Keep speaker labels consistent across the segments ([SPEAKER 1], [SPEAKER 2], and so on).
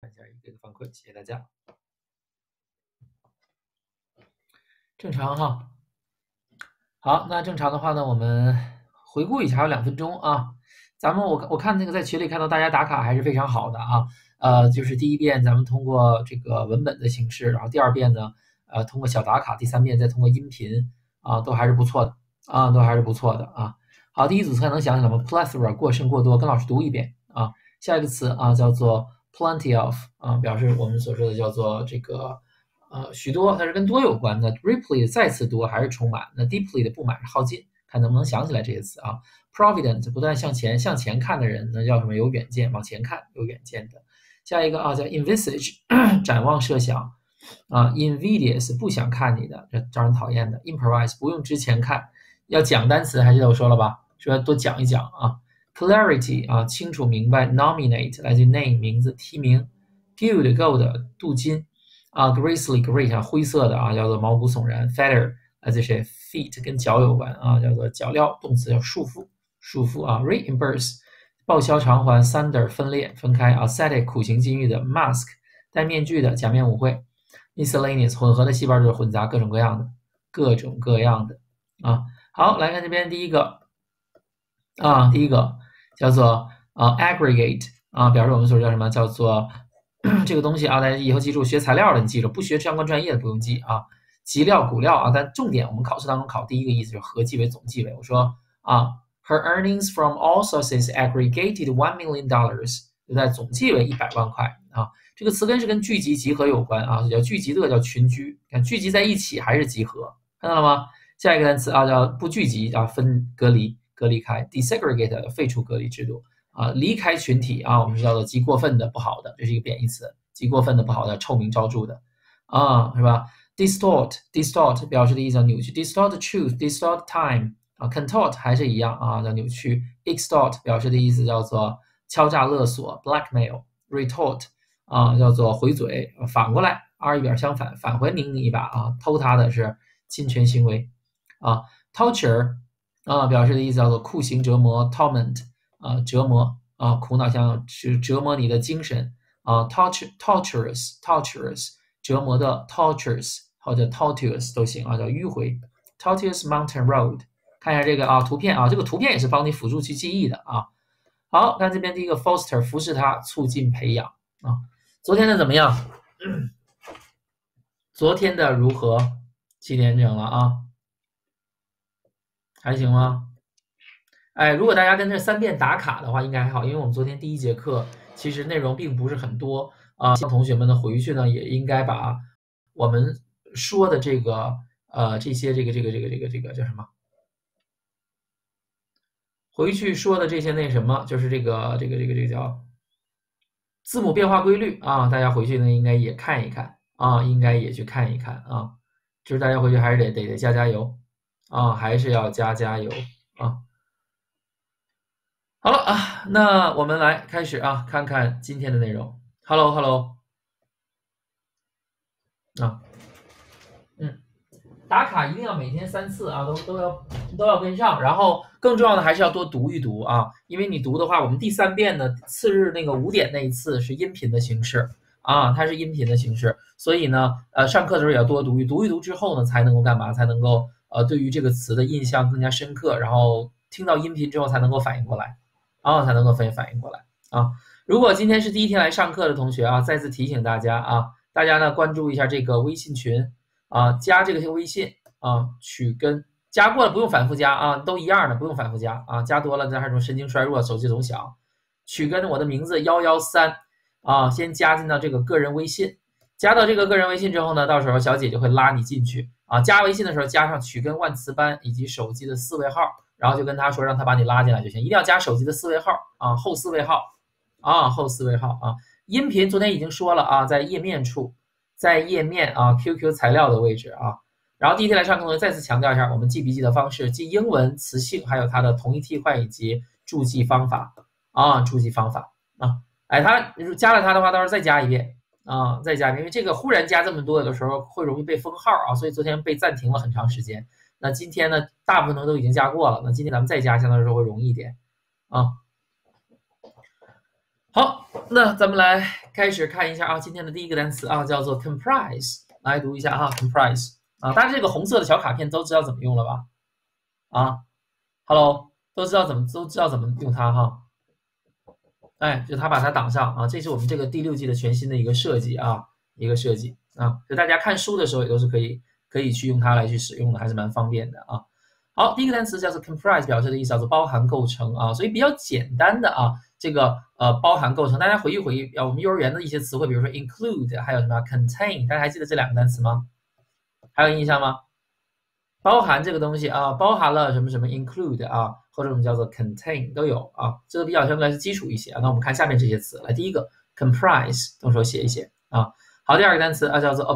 [SPEAKER 1] 看一下这个反馈，谢谢大家。正常哈。好，那正常的话呢，我们回顾一下，还有2分钟啊。我看那个在群里看到大家打卡还是非常好的啊。就是第一遍咱们通过这个文本的形式，然后第2遍呢，通过小打卡，第3遍再通过音频啊，都还是不错的啊，都还是不错的啊。好，第一组词能想起来吗 ？plethora 过剩过多，跟老师读一遍啊。下一个词啊叫做 plenty of 啊，表示我们所说的叫做这个许多，它是跟多有关的。Deeply 再次多还是充满，那 deeply 的不满是耗尽，看能不能想起来这些词啊。Provident 不断向前看的人，那叫什么？有远见，往前看，有远见的。下一个啊叫 envisage 展望设想啊 ，invidious 不想看你的，这招人讨厌的。improvise 不用之前看，要讲单词，还记得我说了吧？说要多讲一讲啊。Clarity 啊，清楚明白。Nominate 来自 name 名字提名。Good gold 镀金啊。Gracefully great 啊，灰色的啊，叫做毛骨悚然。Feather 来自谁 ？Feet 跟脚有关啊，叫做脚镣，动词叫束缚啊。Reimburse 报销偿还。Sunder 分裂分开啊。Ascetic 苦行禁欲的。Mask 戴面具的假面舞会。Miscellaneous 混合的细胞就是混杂各种各样的啊。好，来看这边第一个啊，第一个叫做aggregate 啊，表示我们所说叫什么？叫做这个东西啊，大家以后记住，学材料的你记住，不学相关专业的不用记啊。集料、骨料啊，但重点我们考试当中考第一个意思就是合计为、总计为。我说啊 ，Her earnings from all sources aggregated $1 million， 就在总计为100万块啊。这个词根是跟聚集、集合有关啊，叫聚集的叫群居，看聚集在一起还是集合，看到了吗？下一个单词啊叫不聚集啊，隔离开 ，desegregate 废除隔离制度啊，离开群体啊，我们叫做极过分的不好的，这是一个贬义词，极过分的不好的，臭名昭著的啊，是吧 ？distort 表示的意思叫扭曲 ，distort truth，distort time 啊 ，contort 还是一样啊，叫扭曲 ，extort 表示的意思叫做敲诈勒索 ，blackmail，retort 啊叫做回嘴，反过来 ，R 语表相反，返回拧你一把啊，偷他的是侵权行为啊 ，torture 啊表示的意思叫做酷刑折磨 ，torment 啊折磨啊苦恼像是折磨你的精神啊 ，torturous 折磨的 tortures 或者 tortuous 都行啊，叫迂回 tortuous mountain road。看一下这个啊图片啊，这个图片也是帮你辅助去记忆的啊。好，看这边第一个 foster 扶持他，促进培养啊。昨天的怎么样？昨天的如何？7点整了啊，还行吗？哎，如果大家跟这3遍打卡的话，应该还好，因为我们昨天第1节课其实内容并不是很多啊。同学们呢回去呢也应该把我们说的这个这些这个叫什么？回去说的这些那什么，就是这个叫字母变化规律啊，大家回去呢应该也看一看啊，应该也去看一看啊。就是大家回去还是得加油啊，还是要加油啊。好了啊，那我们来开始啊，看看今天的内容。Hello 啊，打卡一定要每天3次啊，都要跟上。然后更重要的还是要多读一读啊，因为你读的话，我们第3遍呢，次日那个5点那一次是音频的形式啊，它是音频的形式，所以呢，上课的时候也要多读一读之后呢，才能够干嘛？才能够对于这个词的印象更加深刻，然后听到音频之后才能够反应过来啊，才能够反应过来啊。如果今天是第1天来上课的同学啊，再次提醒大家啊，大家呢关注一下这个微信群。啊，加这个微信啊，去跟加过了不用反复加啊，都一样的，不用反复加啊，加多了那还是什么神经衰弱、手机总响，取跟我的名字113啊，先加进到这个个人微信，加到这个个人微信之后呢，到时候小姐就会拉你进去啊，加微信的时候加上取跟万词班以及手机的4位号，然后就跟他说让他把你拉进来就行，一定要加手机的4位号啊，后4位号啊，后4位号啊，音频昨天已经说了啊，在页面处。在页面啊 QQ 材料的位置啊，然后第1天来上课呢，再次强调一下我们记笔记的方式，记英文词性，还有它的同义替换以及注记方法啊，注记方法啊，哎，他加了他的话，到时候再加一遍啊，再加一遍，因为这个忽然加这么多，有的时候会容易被封号啊，所以昨天被暂停了很长时间。那今天呢，大部分都已经加过了，那今天咱们再加，相对来说会容易一点啊。 好，那咱们来开始看一下啊，今天的第一个单词啊，叫做 comprise， 来读一下哈 ，comprise 啊，大家这个红色的小卡片都知道怎么用了吧？啊 ，Hello，都知道怎么用它哈。哎，就它把它挡上啊，这是我们这个第6季的全新的一个设计啊，就大家看书的时候也都是可以去用它来去使用的，还是蛮方便的啊。好，第一个单词叫做 comprise， 表示的意思叫做包含、构成啊，所以比较简单的啊，这个包含、构成，大家回忆我们幼儿园的一些词汇，比如说 include， 还有什么 contain， 大家还记得这2个单词吗？还有印象吗？包含这个东西啊，包含了什么什么 include 啊，或者我们叫做 contain 都有啊，这个比较相对来说基础一些啊。那我们看下面这些词，来第一个 comprise， 动手写一写啊。好，第2个单词啊叫做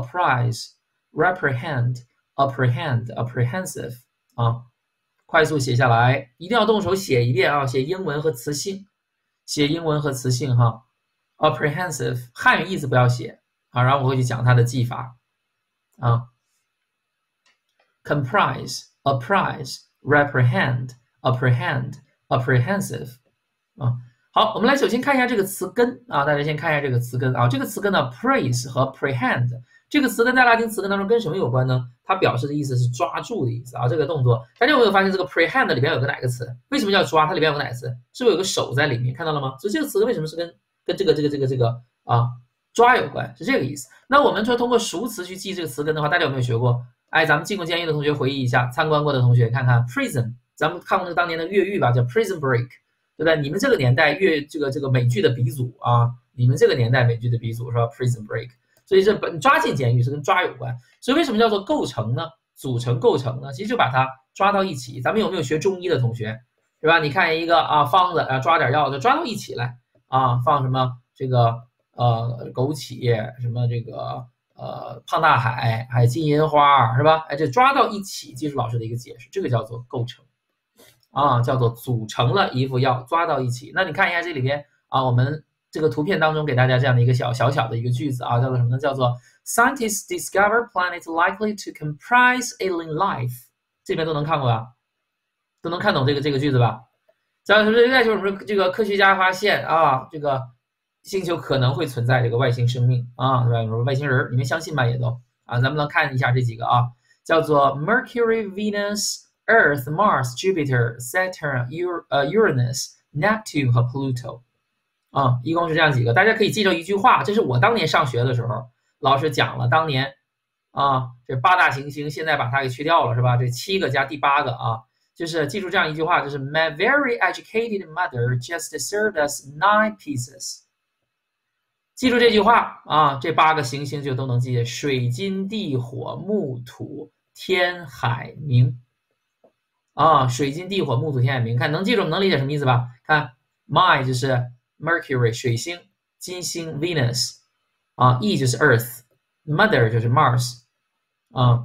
[SPEAKER 1] apprise、reprehend、apprehend、apprehensive 啊，快速写下来，一定要动手写一遍啊，写英文和词性，哈。apprehensive 汉语意思不要写啊，然后我会去讲它的记法啊。comprise, apprise, reprehend, apprehend, apprehensive 啊。好，我们来首先看一下这个词根啊，大家先看一下这个词根啊。这个词根呢 ，praise 和 prehend 这个词根在拉丁词根当中跟什么有关呢？它表示的意思是抓住的意思啊。这个动作，大家有没有发现这个 prehend 里边有个哪个词？为什么叫抓？它里边有个哪个词？是不是有个手在里面？看到了吗？所以这个词为什么是跟这个啊抓有关？是这个意思。那我们说通过熟词去记这个词根的话，大家有没有学过？哎，咱们进过监狱的同学回忆一下，参观过的同学看看 prison， 咱们看过那个当年的越狱吧，叫 Prison Break， 对不对？你们这个年代这个美剧的鼻祖啊，你们这个年代美剧的鼻祖是吧 ？Prison Break， 所以这抓进监狱是跟抓有关。所以为什么叫做构成呢？组成构成呢？其实就把它抓到一起。咱们有没有学中医的同学，是吧？你看一个啊方子啊，抓点药就抓到一起来啊，放什么这个枸杞，什么这个。胖大海，还有金银花，是吧？哎，这抓到一起，记住老师的一个解释，这个叫做构成，啊，叫做组成了一副药，抓到一起。那你看一下这里边啊，我们这个图片当中给大家这样的一个小的一个句子啊，叫做什么呢？叫做 Scientists discover planets likely to comprise alien life。这边都能看过吧？都能看懂这个句子吧？讲什么？就是什么？这个科学家发现啊，这个。星球可能会存在这个外星生命啊，对吧？比如外星人，你们相信吗？也都啊，咱们来看一下这几个啊，叫做 Mercury、Venus、Earth、Mars、Jupiter、Saturn、Uranus、Neptune 和 Pluto 啊，一共是这样几个。大家可以记住一句话，这是我当年上学的时候老师讲了，当年啊，这8大行星现在把它给去掉了，是吧？这7个加第8个啊，就是记住这样一句话，就是 My very educated mother just served us 9 pieces。记住这句话啊，这8个行星就都能记：水、金、地、火、木、土、天、海、冥。啊，水金地火木土天海冥，看能记住能理解什么意思吧？看 My 就是 Mercury 水星，金星 Venus， 啊 E 就是 Earth，Mother 就是 Mars， 啊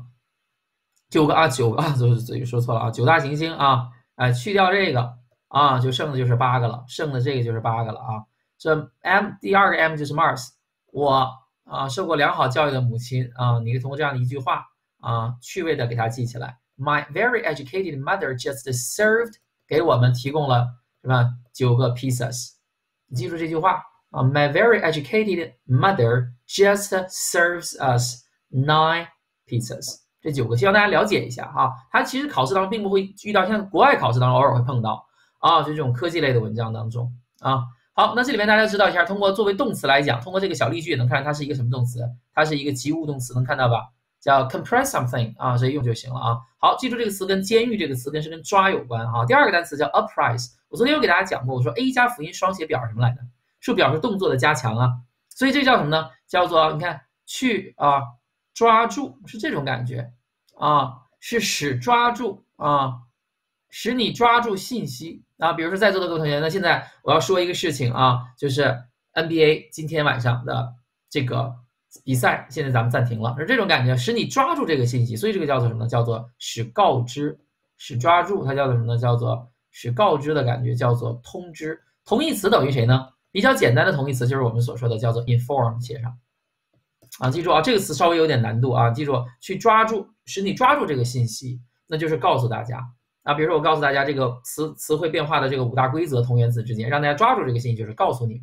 [SPEAKER 1] 9个啊就是自己说错了啊，9大行星啊，去掉这个啊，就剩的就是8个了，剩的这个就是8个了啊。这 M 第2个 M 就是 Mars， 我啊受过良好教育的母亲啊，你可以通过这样的一句话啊，趣味的给它记起来。My very educated mother just served 给我们提供了什么9个 pizzas， 你记住这句话啊。My very educated mother just serves us 9 pizzas， 这9个希望大家了解一下啊。它其实考试当中并不会遇到，像国外考试当中偶尔会碰到啊，就这种科技类的文章当中啊。好，那这里面大家知道一下，通过作为动词来讲，通过这个小例句也能看它是一个什么动词，它是一个及物动词，能看到吧？叫 compress something 啊，所以用就行了啊。好，记住这个词根，监狱这个词根是跟抓有关哈。第2个单词叫 apprise， 我昨天有给大家讲过，我说 a 加辅音双写表示什么来着？是表示动作的加强啊，所以这叫什么呢？叫做你看去啊抓住，是这种感觉啊，是使抓住啊，使你抓住信息。啊，比如说在座的各位同学，那现在我要说一个事情啊，就是 NBA 今天晚上的这个比赛，现在咱们暂停了，是这种感觉，使你抓住这个信息，所以这个叫做什么呢？叫做使告知，使抓住，它叫做什么呢？叫做使告知的感觉，叫做通知。同义词等于谁呢？比较简单的同义词就是我们所说的叫做 inform， 写上啊，记住啊，这个词稍微有点难度啊，记住去抓住，使你抓住这个信息，那就是告诉大家。啊，比如说我告诉大家这个词汇变化的这个5大规则，同源词之间，让大家抓住这个信息，就是告诉你们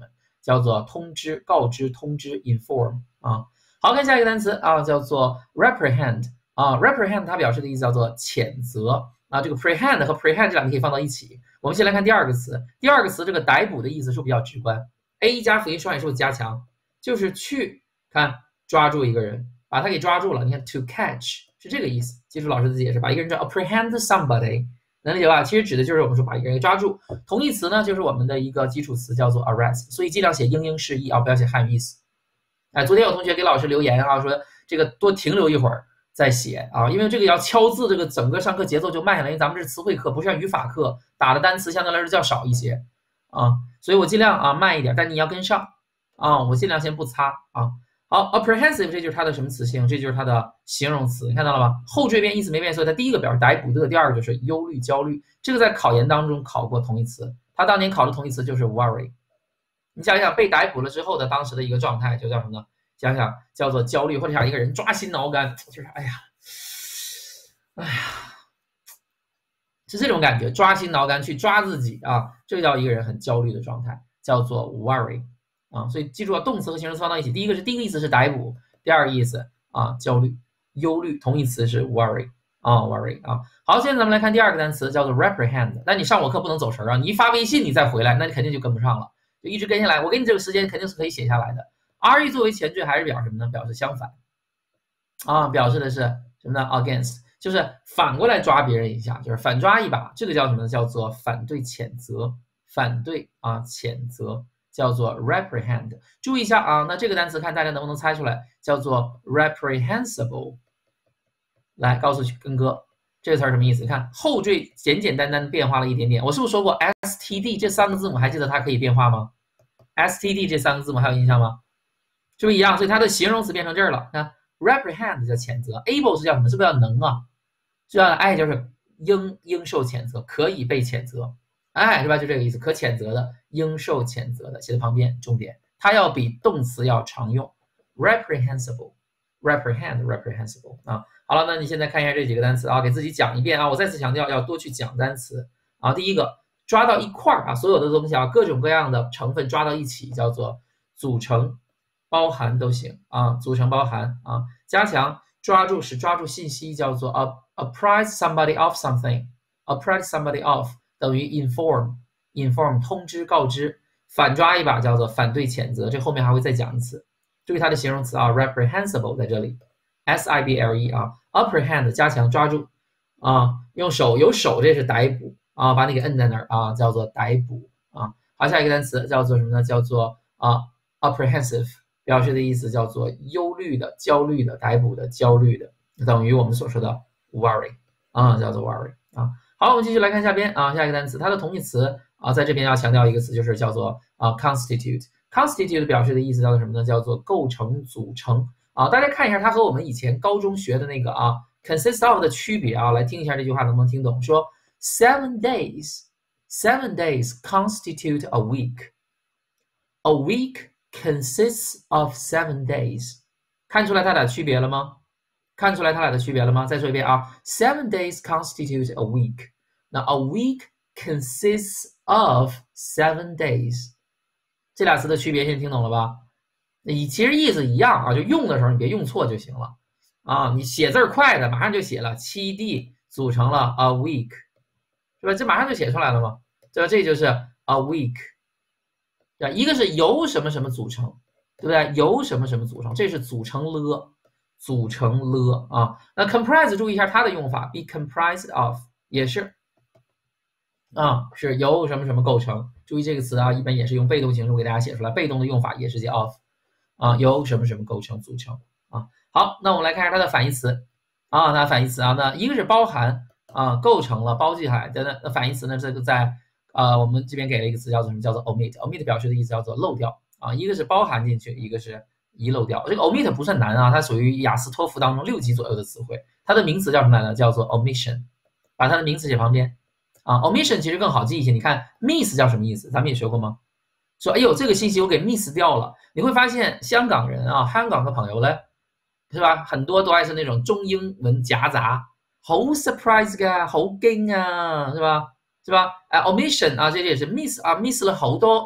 [SPEAKER 1] 叫做通知、告知、通知 inform 啊。好，看下一个单词啊，叫做 reprehend 啊 ，reprehend 它表示的意思叫做谴责啊。这个 prehend 和 prehend 这两个可以放到一起。我们先来看第二个词，第二个词这个逮捕的意思是不是比较直观 ？A 加辅音双引数加强，就是去看抓住一个人，把他给抓住了。你看 to catch 是这个意思，记住老师的解释，把一个人抓 apprehend somebody。能理解吧？其实指的就是我们说把一个人给抓住。同义词呢，就是我们的一个基础词叫做 arrest， 所以尽量写英英释义啊，不要写汉语意思。哎，昨天有同学给老师留言啊，说这个多停留一会儿再写啊，因为这个要敲字，这个整个上课节奏就慢下来。因为咱们这是词汇课，不像语法课，打的单词相对来说较少一些啊，所以我尽量啊慢一点，但你要跟上啊，我尽量先不擦啊。好 ，apprehensive 这就是它的什么词性？这就是它的形容词，你看到了吗？后缀变意思没变，所以它第一个表示逮捕的，第二个就是忧虑、焦虑。这个在考研当中考过同义词，它当年考的同义词就是 worry。你想想被逮捕了之后的当时的一个状态，就叫什么呢？想想叫做焦虑，或者想一个人抓心挠肝，就是哎呀，是这种感觉，抓心挠肝去抓自己啊，这叫一个人很焦虑的状态，叫做 worry。啊，所以记住啊，动词和形容词放到一起，第一个意思是逮捕，第二个意思啊焦虑、忧虑，同义词是 worry 啊 worry 啊。好，现在咱们来看第二个单词，叫做 reprehend。那你上我课不能走神啊，你一发微信你再回来，那你肯定就跟不上了，就一直跟下来。我给你这个时间肯定是可以写下来的。re 作为前缀还是表示什么呢？表示相反啊，表示的是什么呢 ？against， 就是反过来抓别人一下，就是反抓一把，这个叫什么呢？叫做反对谴责，反对啊谴责。叫做 reprehend， 注意一下啊，那这个单词看大家能不能猜出来，叫做 reprehensible。来告诉根哥，这个词儿什么意思？看后缀简简单单变化了一点点。我是不是说过 std 这三个字母还记得它可以变化吗 ？std 这三个字母还有印象吗？是不是一样？所以它的形容词变成这儿了。看 reprehend 叫谴责 ，able 是叫什么？是不是叫能啊？是叫爱就是应受谴责，可以被谴责。哎，是吧？就这个意思，可谴责的，应受谴责的，写在旁边，重点，它要比动词要常用 ，reprehensible，reprehensible 啊。好了，那你现在看一下这几个单词啊，给自己讲一遍啊。我再次强调，要多去讲单词啊。第一个，抓到一块儿啊，所有的东西啊，各种各样的成分抓到一起，叫做组成、包含都行啊，组成、包含啊。加强，抓住是抓住信息，叫做 apprise somebody of something，apprise somebody of。等于 inform 通知告知，反抓一把叫做反对谴责，这后面还会再讲一次。注意它的形容词啊 ，reprehensible 在这里 ，sible 啊 ，apprehend 加强抓住啊，用手有手这是逮捕啊，把你给摁在那儿啊，叫做逮捕啊。好，下一个单词叫做什么呢？叫做apprehensive， 表示的意思叫做忧虑的、焦虑的、逮捕的、焦虑的，等于我们所说的 worry 啊，叫做 worry 啊。好，我们继续来看下边啊，下一个单词，它的同义词啊，在这边要强调一个词，就是叫做constitute。constitute 表示的意思叫做什么呢？叫做构成、组成啊。大家看一下，它和我们以前高中学的那个consist of 的区别啊，来听一下这句话能不能听懂？说 7 days constitute a week. A week consists of 7 days. 看出来它俩区别了吗？看出来它俩的区别了吗？再说一遍啊 ，7 days constitute a week。那 a week consists of 7 days， 这俩词的区别现在听懂了吧？你其实意思一样啊，就用的时候你别用错就行了啊。你写字快的，马上就写了7D 组成了 a week， 是吧？这马上就写出来了嘛，对吧？这就是 a week， 对吧？一个是由什么什么组成，对不对？由什么什么组成，这是组成了。组成了啊，那 comprise 注意一下它的用法 ，be comprised of 也是啊，是由什么什么构成。注意这个词啊，一般也是用被动形式给大家写出来，被动的用法也是叫 of 啊，由什么什么构成组成啊。好，那我们来看一下它的反义词啊，它的反义词啊，那一个是包含啊，构成了包记下来的那反义词呢，这个在我们这边给了一个词叫做什么？叫做 omit 表示的意思叫做漏掉啊，一个是包含进去，一个是遗漏掉。这个 omit 不算难啊，它属于雅思托福当中6级左右的词汇。它的名词叫什么来着？叫做 omission， 把它的名词写旁边啊。omission 其实更好记一些。你看 miss 叫什么意思？咱们也学过吗？说哎呦这个信息我给 miss 掉了。你会发现香港人啊，香港的朋友呢，是吧？很多都爱是那种中英文夹杂，好 surprise 噶，好驚啊，是吧？是吧？omission 啊，这也是 miss 啊 ，miss 了好多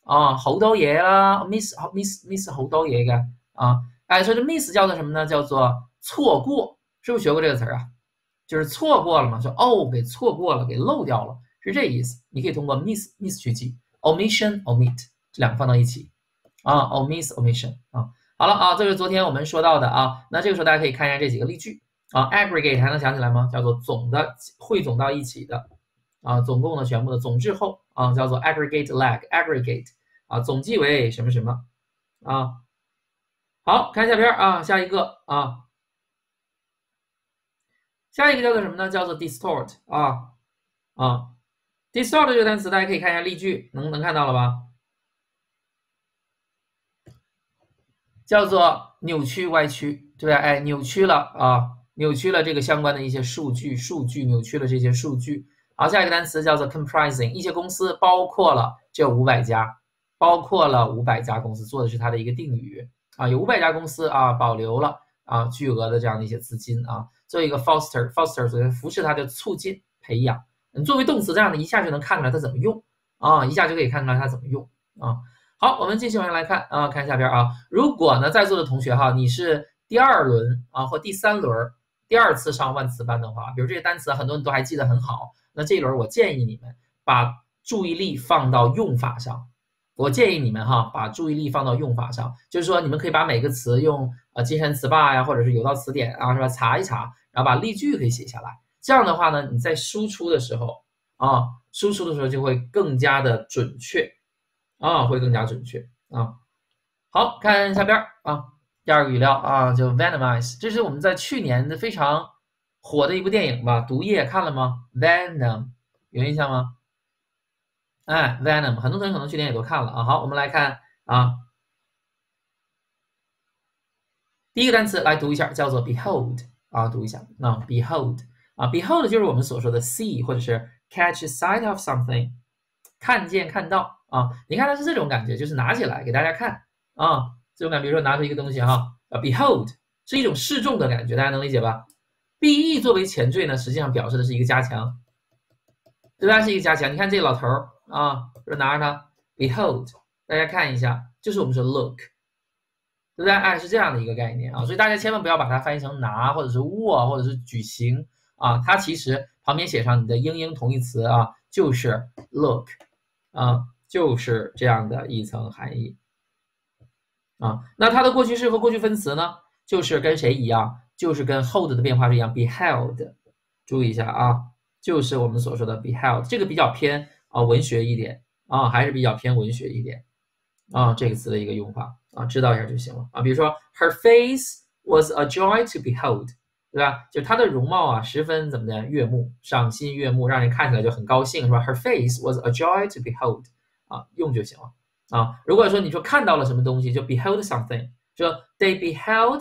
[SPEAKER 1] 啊，好多嘢啦，miss 好多嘢嘅啊，哎，所以这 miss 叫做什么呢？叫做错过，是不是学过这个词啊？就是错过了嘛，说哦，给错过了，给漏掉了，是这意思。你可以通过 miss 去记 omission omit 这两个放到一起啊，omiss omission 啊。好了啊，这是昨天我们说到的啊。那这个时候大家可以看一下这几个例句啊 ，aggregate 还能想起来吗？叫做总的，汇总到一起的啊，总共的全部的总之后啊，叫做 aggregate lag，aggregate 啊，总计为什么什么啊。好看下边啊，下一个啊。下一个叫做什么呢？叫做 distort distort 这个单词大家可以看一下例句，能看到了吧？叫做扭曲歪曲，对吧？哎，扭曲了啊，扭曲了这个相关的一些数据扭曲了这些数据。好，下一个单词叫做 comprising， 一些公司包括了这500家，包括了500家公司，做的是它的一个定语啊，有500家公司啊保留了啊巨额的这样的一些资金啊。做一个 foster， 所以扶持它就促进培养。你作为动词这样的一下就能看出来它怎么用啊，一下就可以看出来它怎么用啊。好，我们继续往下来看啊，看下边啊。如果呢，在座的同学哈，你是第2轮啊或第3轮第2次上万词班的话，比如这些单词很多人都还记得很好，那这一轮我建议你们把注意力放到用法上。我建议你们哈，把注意力放到用法上，就是说你们可以把每个词用金山词霸呀，或者是有道词典啊，是吧？查一查，然后把例句可以写下来。这样的话呢，你在输出的时候啊，就会更加的准确啊，会更加准确啊。好看下边啊，第2个语料啊，就 venomize， 这是我们在去年的非常火的一部电影吧，毒液看了吗 ？Venom 有印象吗？哎 ，Venom， 很多同学可能去年也都看了啊。好，我们来看啊，第一个单词来读一下，叫做 behold 啊，读一下啊 ，behold 啊 ，behold 就是我们所说的 see 或者是 catch sight of something， 看见看到啊。你看它是这种感觉，就是拿起来给大家看啊，这种感觉，比如说拿出一个东西哈，behold 是一种示众的感觉，大家能理解吧 ？be 作为前缀呢，实际上表示的是一个加强，对吧？是一个加强。你看这个老头儿。啊，就拿着它 ，behold， 大家看一下，就是我们说 look， 对不对？哎，是这样的一个概念啊，所以大家千万不要把它翻译成拿，或者是握，或者是举行啊，它其实旁边写上你的英同义词啊，就是 look， 啊，就是这样的一层含义啊。那它的过去式和过去分词呢，就是跟谁一样？就是跟 hold 的变化是一样 ，beheld， 注意一下啊，就是我们所说的 beheld， 这个比较偏。文学一点啊，还是比较偏文学一点啊，这个词的一个用法啊，知道一下就行了啊。比如说 ，Her face was a joy to behold， 对吧？就她的容貌啊，十分怎么的悦目，赏心悦目，让人看起来就很高兴，是吧 ？Her face was a joy to behold， 啊，用就行了啊。如果说你说看到了什么东西，就 behold something， 说 they beheld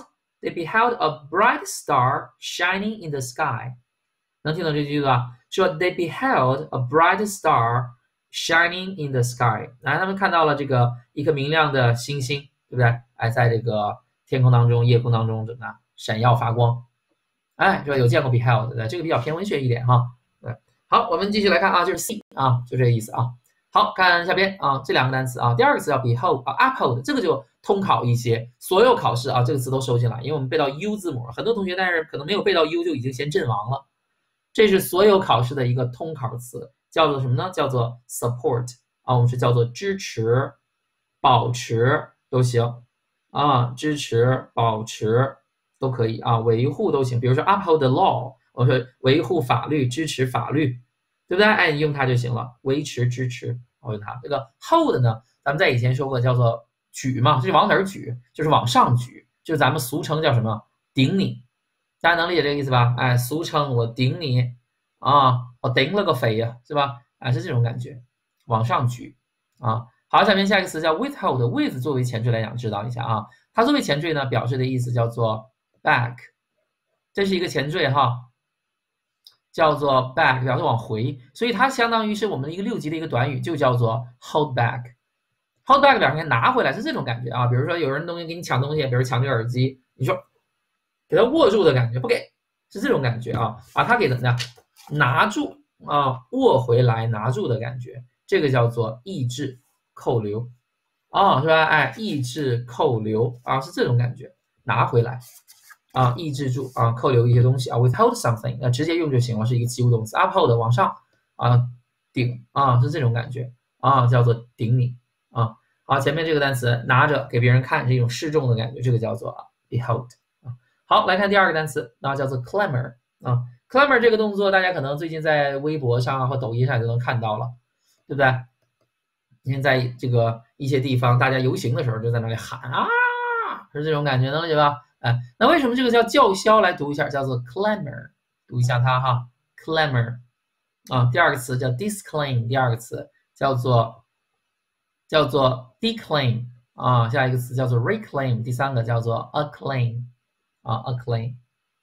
[SPEAKER 1] a bright star shining in the sky， 能听懂这句吧？说 they beheld a bright star shining in the sky， 然后他们看到了这个一颗明亮的星星，对不对？哎，在这个天空当中、夜空当中怎么样闪耀发光？哎，是吧？有见过 beheld 的，这个比较偏文学一点哈。对，好，我们继续来看啊，就是 see 啊，就这个意思啊。好看下边啊，这2个单词啊，第2个词叫 behold 啊 ，uphold， 这个就通考一些，所有考试啊这个词都收进来，因为我们背到 u 字母，很多同学但是可能没有背到 u 就已经先阵亡了。这是所有考试的一个通考词，叫做什么呢？叫做 support 啊，我们是叫做支持、保持都行啊，支持、保持都可以啊，维护都行。比如说 uphold the law， 我说维护法律、支持法律，对不对？哎，你用它就行了，维持、支持，我用它。这个 hold 呢，咱们在以前说过，叫做举嘛，就是往哪儿举，就是往上举，就是咱们俗称叫什么顶你。大家能理解这个意思吧？哎，俗称我顶你啊，我顶了个飞呀，是吧？哎，是这种感觉，往上举啊。好，下面下一个词叫 withhold，with 作为前缀来讲，知道一下啊。它作为前缀呢，表示的意思叫做 back， 这是一个前缀哈，叫做 back， 表示往回，所以它相当于是我们一个6级的一个短语，就叫做 hold back。hold back 表示拿回来是这种感觉啊。比如说有人东西给你抢东西，比如抢这个耳机，你说。给他握住的感觉，不给，是这种感觉啊，把它给怎么样拿住啊，握回来拿住的感觉，这个叫做抑制扣留啊，是吧？哎，抑制扣留啊，是这种感觉，拿回来啊，抑制住啊，扣留一些东西啊，withhold something， 那直接用就行了，是一个及物动词 ，uphold 往上啊，顶啊，是这种感觉啊，叫做顶你啊。好，前面这个单词拿着给别人看，是一种示众的感觉，这个叫做 behold 啊。好，来看第二个单词，那叫做 clamor 啊，clamor 这个动作大家可能最近在微博上啊或抖音上就能看到了，对不对？今天在这个一些地方，大家游行的时候就在那里喊啊，是这种感觉，能理解吧？哎，那为什么这个叫叫嚣？来读一下，叫做 clamor， 读一下它哈 ，clamor 啊。第二个词叫 disclaim， 第二个词叫做 declaim 啊，下一个词叫做 reclaim， 第三个叫做 acclaim 啊 acclaim。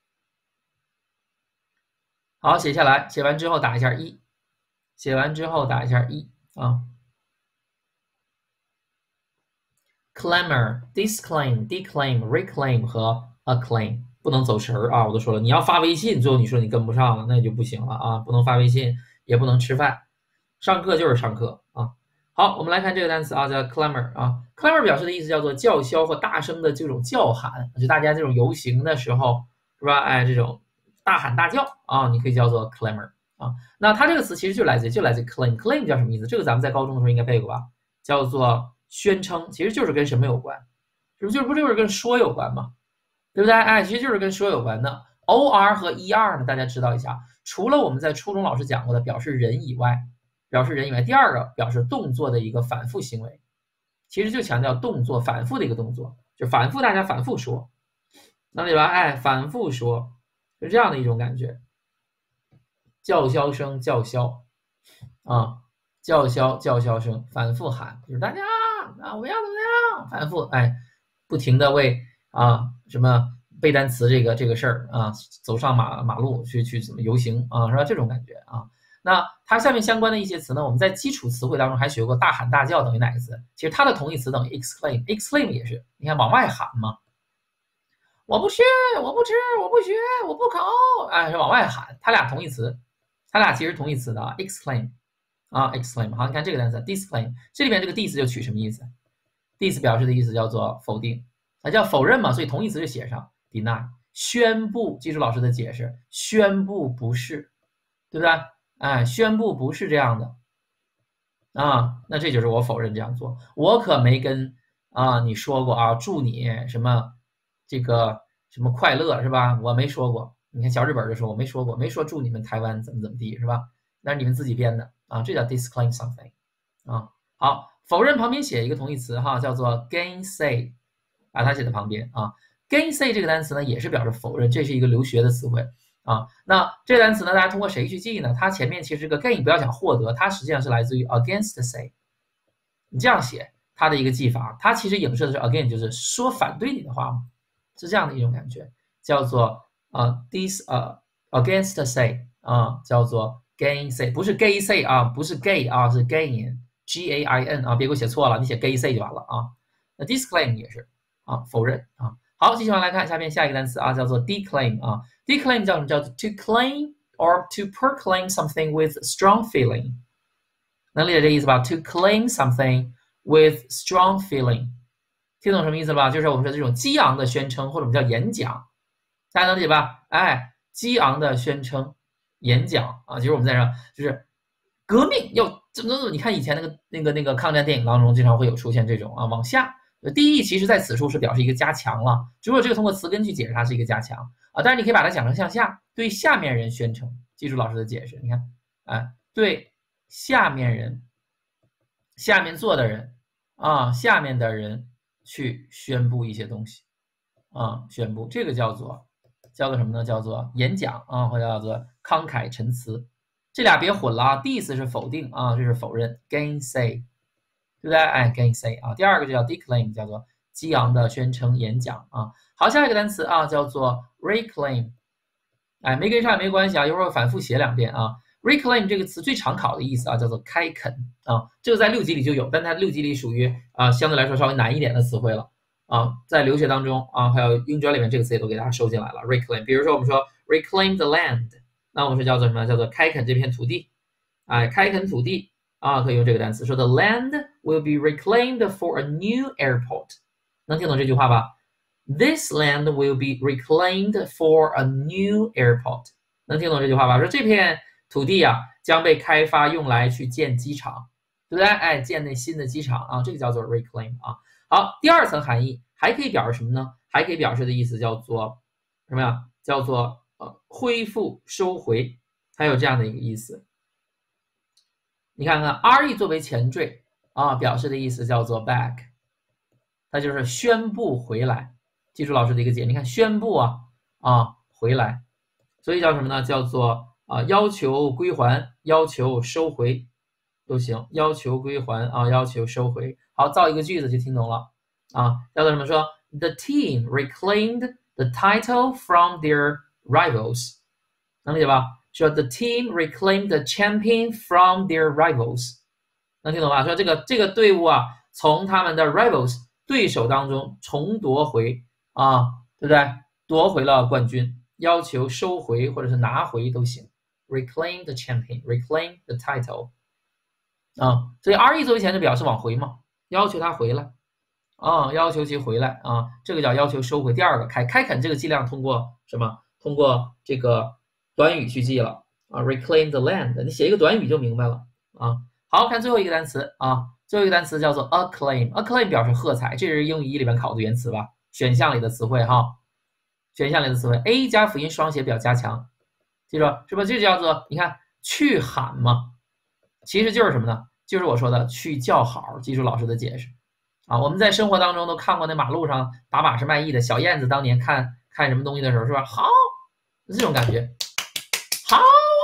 [SPEAKER 1] 好，写下来，写完之后打一下一，写完之后打一下一啊。clamor、disclaim、declaim、reclaim 和 acclaim 不能走神儿啊！我都说了，你要发微信，最后你说你跟不上了，那就不行了啊！不能发微信，也不能吃饭，上课就是上课啊。好，我们来看这个单词啊，叫 clamor 啊。clamor 表示的意思叫做叫嚣或大声的这种叫喊，就大家这种游行的时候是吧？哎，这种大喊大叫啊，你可以叫做 clamor 啊。那它这个词其实就来自 claim，claim 叫什么意思？这个咱们在高中的时候应该背过吧？叫做宣称，其实就是跟什么有关？是不是就是跟说有关嘛？对不对？哎，其实就是跟说有关的。or 和 呢，大家知道一下，除了我们在初中老师讲过的表示人以外，第二个表示动作的一个反复行为，其实就强调动作反复的一个动作，就反复大家反复说，能理解吧？哎，反复说，是这样的一种感觉。叫嚣声，叫嚣啊，叫嚣声，反复喊，就是大家啊，我要怎么样？反复哎，不停的为啊什么背单词这个事儿啊，走上马路去怎么游行啊，是吧？这种感觉啊。那它下面相关的一些词呢，我们在基础词汇当中还学过大喊大叫等于哪个词？其实它的同义词等于 exclaim 也是，你看往外喊嘛，我不去，我不吃，我不学，我不考，哎，是往外喊，它俩同义词，它俩其实同义词的啊 exclaim。啊 ，exclaim， 好，你看这个单词 disclaim， 这里边这个 dis 就取什么意思？dis 表示的意思叫做否定，它叫否认嘛，所以同义词就写上 deny， 宣布，记住老师的解释，宣布不是，对不对？哎，宣布不是这样的啊，那这就是我否认这样做，我可没跟啊你说过啊，祝你什么这个什么快乐是吧？我没说过，你看小日本就说我没说过，没说祝你们台湾怎么地是吧？那是你们自己编的。啊，这叫 disclaim something 啊。好，否认旁边写一个同义词哈，叫做 gainsay， 把它写在旁边啊。gainsay 这个单词呢，也是表示否认，这是一个留学的词汇啊。那这个单词呢，大家通过谁去记呢？它前面其实这个 gain 不要讲获得，它实际上是来自于 against say， 你这样写它的一个记法，它其实影射的是 again， 就是说反对你的话嘛，是这样的一种感觉，叫做against say 啊，叫做。gainsay 不是 gay say 啊，不是 gay 啊，是 gain，gain 啊，别给我写错了，你写 gay say 就完了啊。那 disclaim 也是啊，否认啊。好，继续往来看下面下一个单词啊，叫做 declaim 啊。declaim 叫什么？叫做 to claim or to proclaim something with strong feeling， 能理解这意思吧 ？to claim something with strong feeling， 听懂什么意思了吧？就是我们说这种激昂的宣称，或者我们叫演讲，大家能理解吧？哎，激昂的宣称。演讲啊，其实我们在这就是革命要怎么，你看以前那个抗战电影当中，经常会有出现这种啊往下。第一，其实在此处是表示一个加强了，只不过这个通过词根去解释它是一个加强啊，但是你可以把它讲成向下，对下面人宣称。记住老师的解释，你看，哎，对下面人，下面坐的人啊，下面的人去宣布一些东西啊，宣布这个叫做什么呢？叫做演讲啊，或者叫做慷慨陈词，这俩别混了啊。dis 是否定啊，这是否认 ，gainsay， 对不对？哎，gainsay 啊。第二个就叫 declaim， 叫做激昂的宣称、演讲啊。好，下一个单词啊叫做 reclaim， 哎，没跟上也没关系啊，一会儿我反复写2遍啊。reclaim 这个词最常考的意思啊叫做开垦啊，这个在6级里就有，但它6级里属于啊相对来说稍微难一点的词汇了。啊，在留学当中啊，还有英专里面这个词也都给大家收进来了。reclaim， 比如说我们说 reclaim the land， 那我们是叫做开垦这片土地，哎，开垦土地啊，可以用这个单词说 the land will be reclaimed for a new airport。能听懂这句话吧 ？This land will be reclaimed for a new airport。能听懂这句话吧？说这片土地啊将被开发用来去建机场，对不对？哎，建那新的机场啊，这个叫做 reclaim 啊。好，第二层含义还可以表示什么呢？还可以表示的意思叫做什么呀？叫做恢复、收回，还有这样的一个意思。你看看 re 作为前缀啊，表示的意思叫做 back， 它就是宣布回来。记住老师的一个解，你看宣布回来，所以叫什么呢？叫做要求归还、要求收回都行，要求归还要求收回。好，造一个句子就听懂了叫做什么？说 The team reclaimed the title from their rivals， 能理解吧？说 The team reclaimed the champion from their rivals， 能听懂吧？说这个队伍从他们的 rivals 对手当中重夺回对不对？夺回了冠军，要求收回或者是拿回都行。Reclaim the champion, reclaim the title。所以 re 作为前缀表示往回嘛，要求他回来要求其回来这个叫要求收回。第二个开垦这个尽量通过什么？通过这个短语去记了reclaim the land， 你写一个短语就明白了好，看最后一个单词最后一个单词叫做 acclaim，acclaim 表示喝彩，这是英语1里面考的原词吧？选项里的词汇选项里的词汇 A 加辅音双写表加强，记住是不是？这叫做你看去喊嘛，其实就是什么呢？就是我说的去叫好。记住老师的解释我们在生活当中都看过那马路上把把式卖艺的小燕子，当年看什么东西的时候是吧？好，这种感觉，好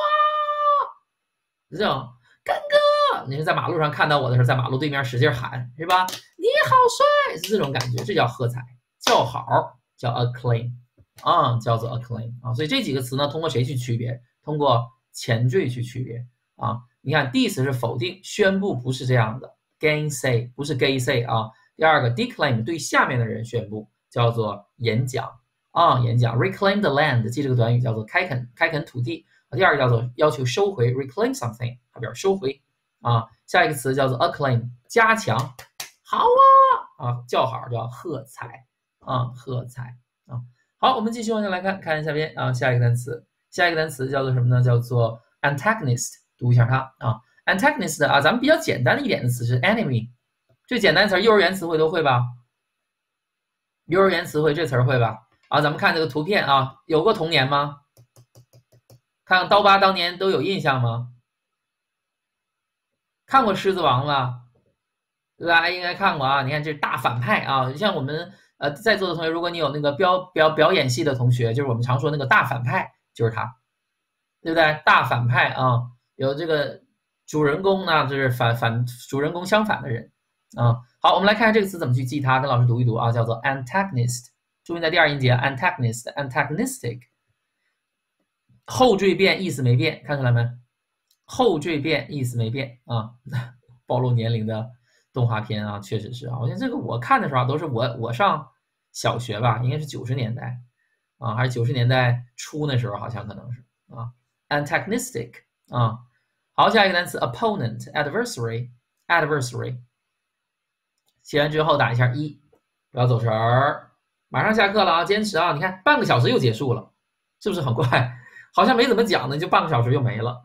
[SPEAKER 1] 这种干哥，你是在马路上看到我的时候，在马路对面使劲喊是吧？你好帅，是这种感觉，这叫喝彩，叫好叫 acclaim 叫做 acclaim 所以这几个词呢，通过谁去区别？通过前缀去区别你看 dis 是否定，宣布不是这样的 ，gainsay 不是 gaysay 第二个 declaim 对下面的人宣布，叫做演讲演讲 reclaim the land 记这个短语叫做开垦土地。第二个叫做要求收回 reclaim something， 它表示收回下一个词叫做 acclaim 加强，好叫好叫喝彩喝彩好，我们继续往下来看下边下一个单词叫做什么呢？叫做 antagonist， 读一下它antagonist 咱们比较简单的一点的词是 enemy， 最简单的词幼儿园词汇都会吧？幼儿园词汇这词儿会吧？咱们看这个图片有过童年吗？看看刀疤当年都有印象吗？看过狮子王吗？对吧？应该看过你看这是大反派像我们在座的同学，如果你有那个表演系的同学，就是我们常说那个大反派，就是他，对不对？大反派有这个主人公呢，就是反主人公相反的人好，我们来看看这个词怎么去记它，跟老师读一读叫做 antagonist。注意在第二音节 antagonistic， 后缀变意思没变，看出来没？后缀变意思没变暴露年龄的动画片确实是我觉得这个我看的时候都是我上小学吧，应该是90年代还是90年代初那时候，好像可能是antagonistic好，下一个单词 opponent adversary 写完之后打一下1，不要走神儿。马上下课了坚持你看半个小时又结束了，是不是很快？好像没怎么讲呢，就半个小时又没了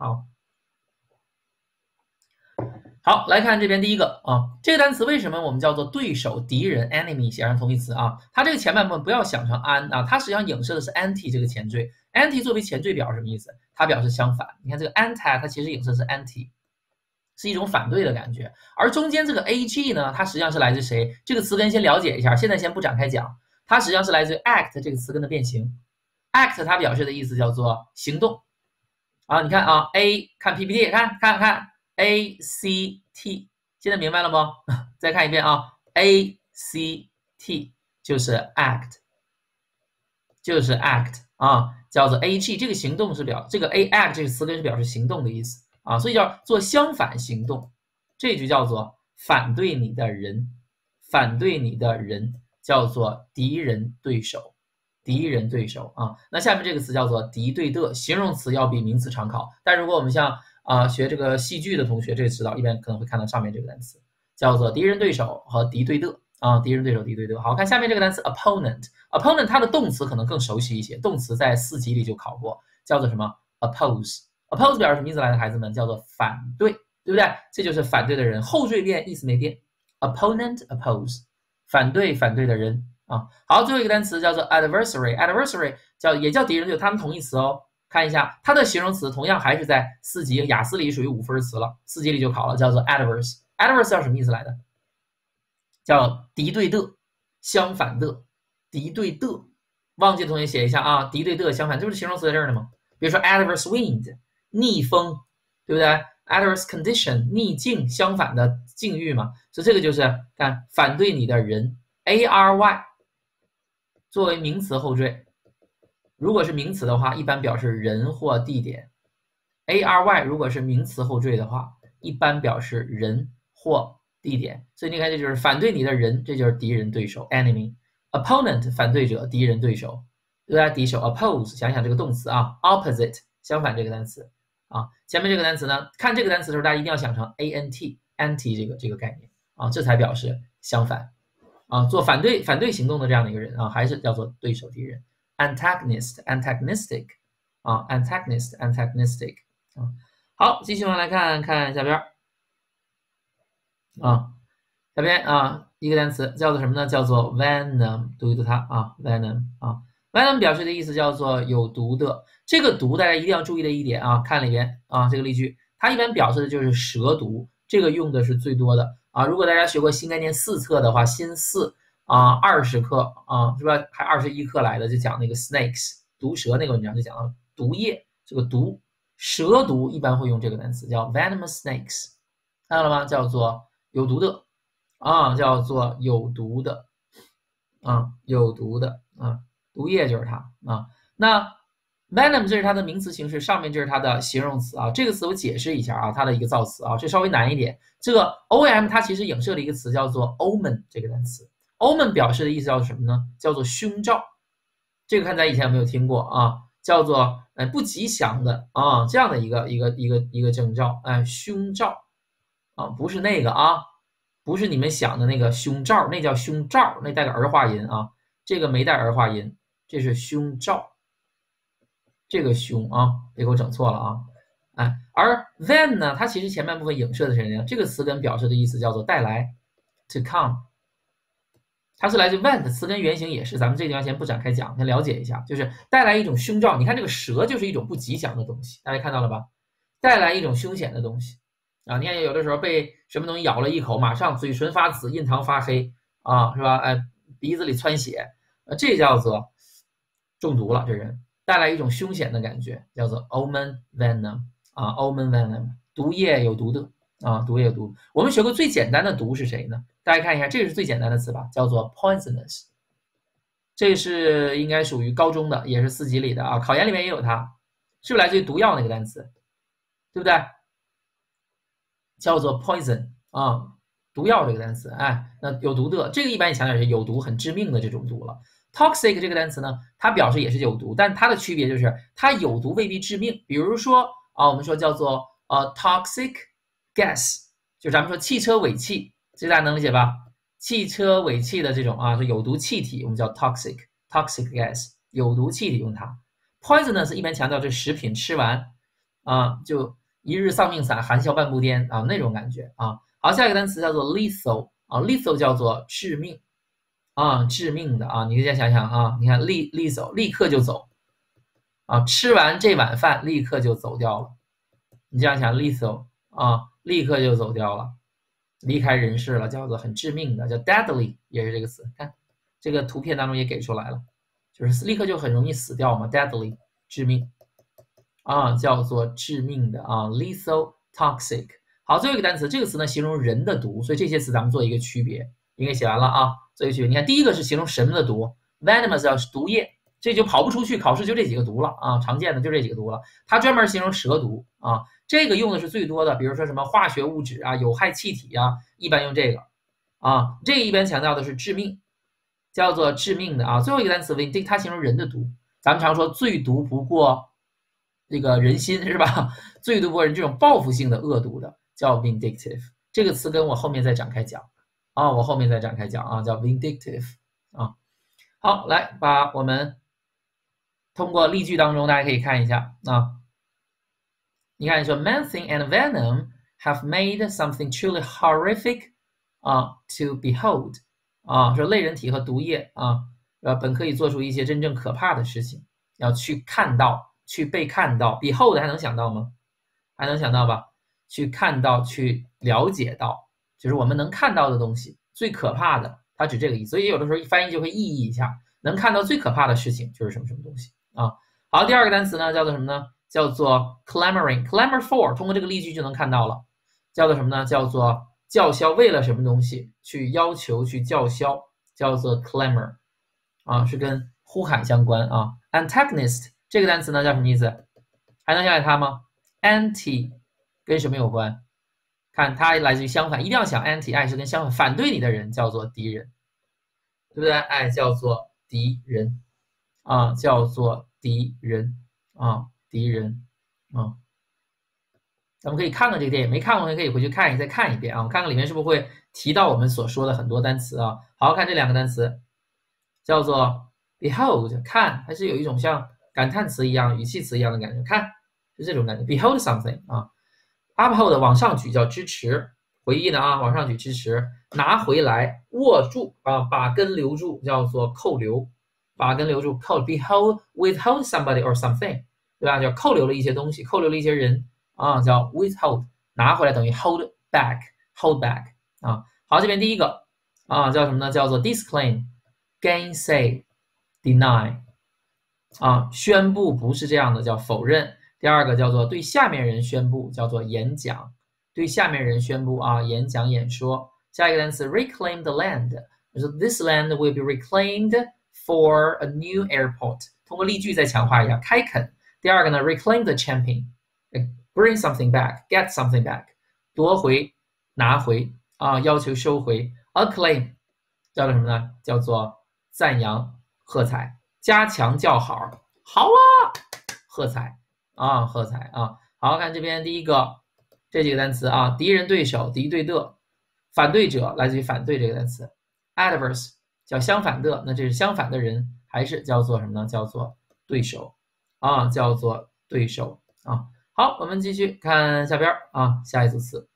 [SPEAKER 1] 好，来看这边第一个这个单词为什么我们叫做对手、敌人 enemy 写上同义词它这个前半部分不要想成 an 它实际上影射的是 anti 这个前缀。anti 作为前缀表示什么意思？它表示相反。你看这个 anti 它其实影射是 anti， 是一种反对的感觉。而中间这个 ag 呢，它实际上是来自谁？这个词根先了解一下，现在先不展开讲。它实际上是来自于 act 这个词根的变形。act 它表示的意思叫做行动你看a 看 PPT 看 ACT， 现在明白了吗？再看一遍ACT 就是 act， 叫做 AG， 这个行动是这个 act 这个词根是表示行动的意思所以叫做相反行动，这就叫做反对你的人，叫做敌人对手那下面这个词叫做敌对的，形容词要比名词常考，但如果我们像学这个戏剧的同学，这个知道一般可能会看到上面这个单词叫做敌人、对手和敌对的啊，敌人、对手、敌对的。好，看下面这个单词 opponent，opponent 它的动词可能更熟悉一些，动词在4级里就考过，叫做什么 oppose。oppose 表示什么意思来的孩子们？叫做反对，对不对？这就是反对的人，后缀变，意思没变。opponent oppose， 反对的人啊。好，最后一个单词叫做 adversary，adversary 也叫敌人，就他们同义词哦。看一下它的形容词，同样还是在4级雅思里属于5分词了，4级里就考了，叫做 adverse。adverse 叫什么意思来的？叫敌对的、相反的、敌对的。忘记的同学写一下啊，敌对的、相反，这不是形容词在这儿呢吗？比如说 adverse wind， 逆风，对不对 ？adverse condition， 逆境，相反的境遇嘛。所以这个就是看反对你的人 ，ary 作为名词后缀。如果是名词的话，一般表示人或地点 ；ary 如果是名词后缀的话，一般表示人或地点。所以你看，这就是反对你的人，这就是敌人、对手 （enemy）。opponent 反对者、敌人、对手，对吧？敌手 oppose， 想想这个动词啊 ，opposite 相反这个单词啊。前面这个单词呢，看这个单词的时候，大家一定要想成 anti 这个概念啊，这才表示相反啊，做反对行动的这样的一个人啊，还是叫做对手、敌人。antagonistic 啊 antagonistic 啊。好，继续往来看看下边啊，下边啊一个单词叫做什么呢？叫做 venom， 读一读它啊 venom 啊 venom 表示的意思叫做有毒的。这个毒大家一定要注意的一点啊，看里边啊这个例句，它一般表示的就是蛇毒，这个用的是最多的啊。如果大家学过新概念4册的话，新4啊20课啊是吧？还21课来的就讲那个 snakes。毒蛇那个文章就讲到毒液，这个毒蛇毒一般会用这个单词叫 venomous snakes， 看到了吗？叫做有毒的啊，叫做有毒的啊，有毒的啊，毒液就是它啊。那 venom 这是它的名词形式，上面这是它的形容词啊。这个词我解释一下啊，它的一个造词啊，这稍微难一点。这个 om 它其实影射了一个词叫做 omen 这个单词。omen 表示的意思叫做什么呢？叫做凶兆。这个看咱以前有没有听过啊？叫做不吉祥的啊，这样的一个征兆，凶兆啊，不是那个啊，不是你们想的那个胸罩，那叫胸罩，那带个儿化音啊，这个没带儿化音，这是凶兆，这个凶啊，别给我整错了啊，而 then 呢，它其实前半部分影射的是什么呢？这个词根表示的意思叫做带来 ，to come。它是来自 when 的词根原型也是，咱们这个地方先不展开讲，先了解一下，就是带来一种凶兆。你看这个蛇就是一种不吉祥的东西，大家看到了吧？带来一种凶险的东西啊！你看有的时候被什么东西咬了一口，马上嘴唇发紫，印堂发黑啊，是吧？鼻子里窜血，这叫做中毒了，这人带来一种凶险的感觉，叫做 omen venom 啊 ，omen venom， 毒液有毒的啊，毒液有毒。我们学过最简单的毒是谁呢？大家看一下，这个是最简单的词吧，叫做 poisonous。这是应该属于高中的，也是4级里的啊，考研里面也有它，是不是来自于毒药那个单词，对不对？叫做 poison 啊，毒药这个单词，那有毒的，这个一般想想是有毒、很致命的这种毒了。toxic 这个单词呢，它表示也是有毒，但它的区别就是它有毒未必致命。比如说啊，我们说叫做toxic gas， 就咱们说汽车尾气。这大家能理解吧？汽车尾气的这种啊是有毒气体，我们叫 toxic gas， 有毒气体用它。poisonous 一般强调这食品吃完啊就一日丧命散，含笑半步癫啊那种感觉啊。好，下一个单词叫做 lethal 啊 ，lethal 叫做致命啊，致命的啊。你再想想啊，你看 lethal 立刻就走啊，吃完这碗饭立刻就走掉了。你这样想 lethal 啊，立刻就走掉了。离开人世了，叫做很致命的，叫 deadly， 也是这个词。看这个图片当中也给出来了，就是立刻就很容易死掉嘛 ，deadly 致命啊，叫做致命的啊 ，lethal toxic。好，最后一个单词，这个词呢形容人的毒，所以这些词咱们做一个区别，应该写完了啊，做一个区别。你看第一个是形容什么的毒 ，venomous 要是毒液，这就跑不出去，考试就这几个毒了啊，常见的就这几个毒了。它专门形容蛇毒啊。这个用的是最多的，比如说什么化学物质啊、有害气体啊，一般用这个啊。这个一般强调的是致命，叫做致命的啊。最后一个单词 vindictive， 它形容人的毒。咱们常说最毒不过这个人心是吧？最毒不过人这种报复性的恶毒的叫 vindictive 这个词跟我后面再展开讲啊，我后面再展开讲啊，叫 vindictive 啊。好，来把我们通过例句当中，大家可以看一下啊。你看说 Man-Thing and Venom have made something truly horrific to behold 说类人体和毒液本可以做出一些真正可怕的事情，要去看到，去被看到 ，behold 还能想到吗？还能想到吧？去看到，去了解到，就是我们能看到的东西，最可怕的，它指这个意思。所以有的时候翻译就会意译一下，能看到最可怕的事情就是什么什么东西啊。好，第二个单词呢叫做什么呢？叫做 clamoring，clamor for， 通过这个例句就能看到了，叫做什么呢？叫做叫嚣，为了什么东西去要求去叫嚣，叫做 clamor， 是跟呼喊相关啊。antagonist 这个单词呢叫什么意思？还能想起它吗 ？anti 跟什么有关？看它来自于相反，一定要想 anti， 是跟相反，反对你的人叫做敌人，对不对？叫做敌人叫做敌人敌人咱们可以看看这个电影，没看过的可以回去再看一遍看看里面是不是会提到我们所说的很多单词好好看这两个单词，叫做 behold， 看，还是有一种像感叹词一样、语气词一样的感觉，看是这种感觉 ，behold something uphold 往上举叫支持，回忆的往上举支持，拿回来握住把根留住叫做扣留，把根留住扣 withhold somebody or something， 对吧？叫扣留了一些东西，扣留了一些人叫 withhold， 拿回来等于 hold back 好，这边第一个叫什么呢？叫做 disclaim、gainsay、deny 宣布不是这样的叫否认。第二个叫做对下面人宣布，叫做演讲，对下面人宣布演讲演说。下一个单词 reclaim the land， 就是 this land will be reclaimed for a new airport， 通过例句再强化一下开垦。第二个呢 reclaim the champion，bring something back，get something back， 夺回拿回要求收回。acclaim 叫做什么呢？叫做赞扬喝彩，加强叫好，好喝彩喝彩好，看这边第一个这几个单词敌人对手敌对的，反对者来自于反对这个单词 adverse 叫相反的，那这是相反的人，还是叫做什么呢？叫做对手叫做对手好，我们继续看下边下一组词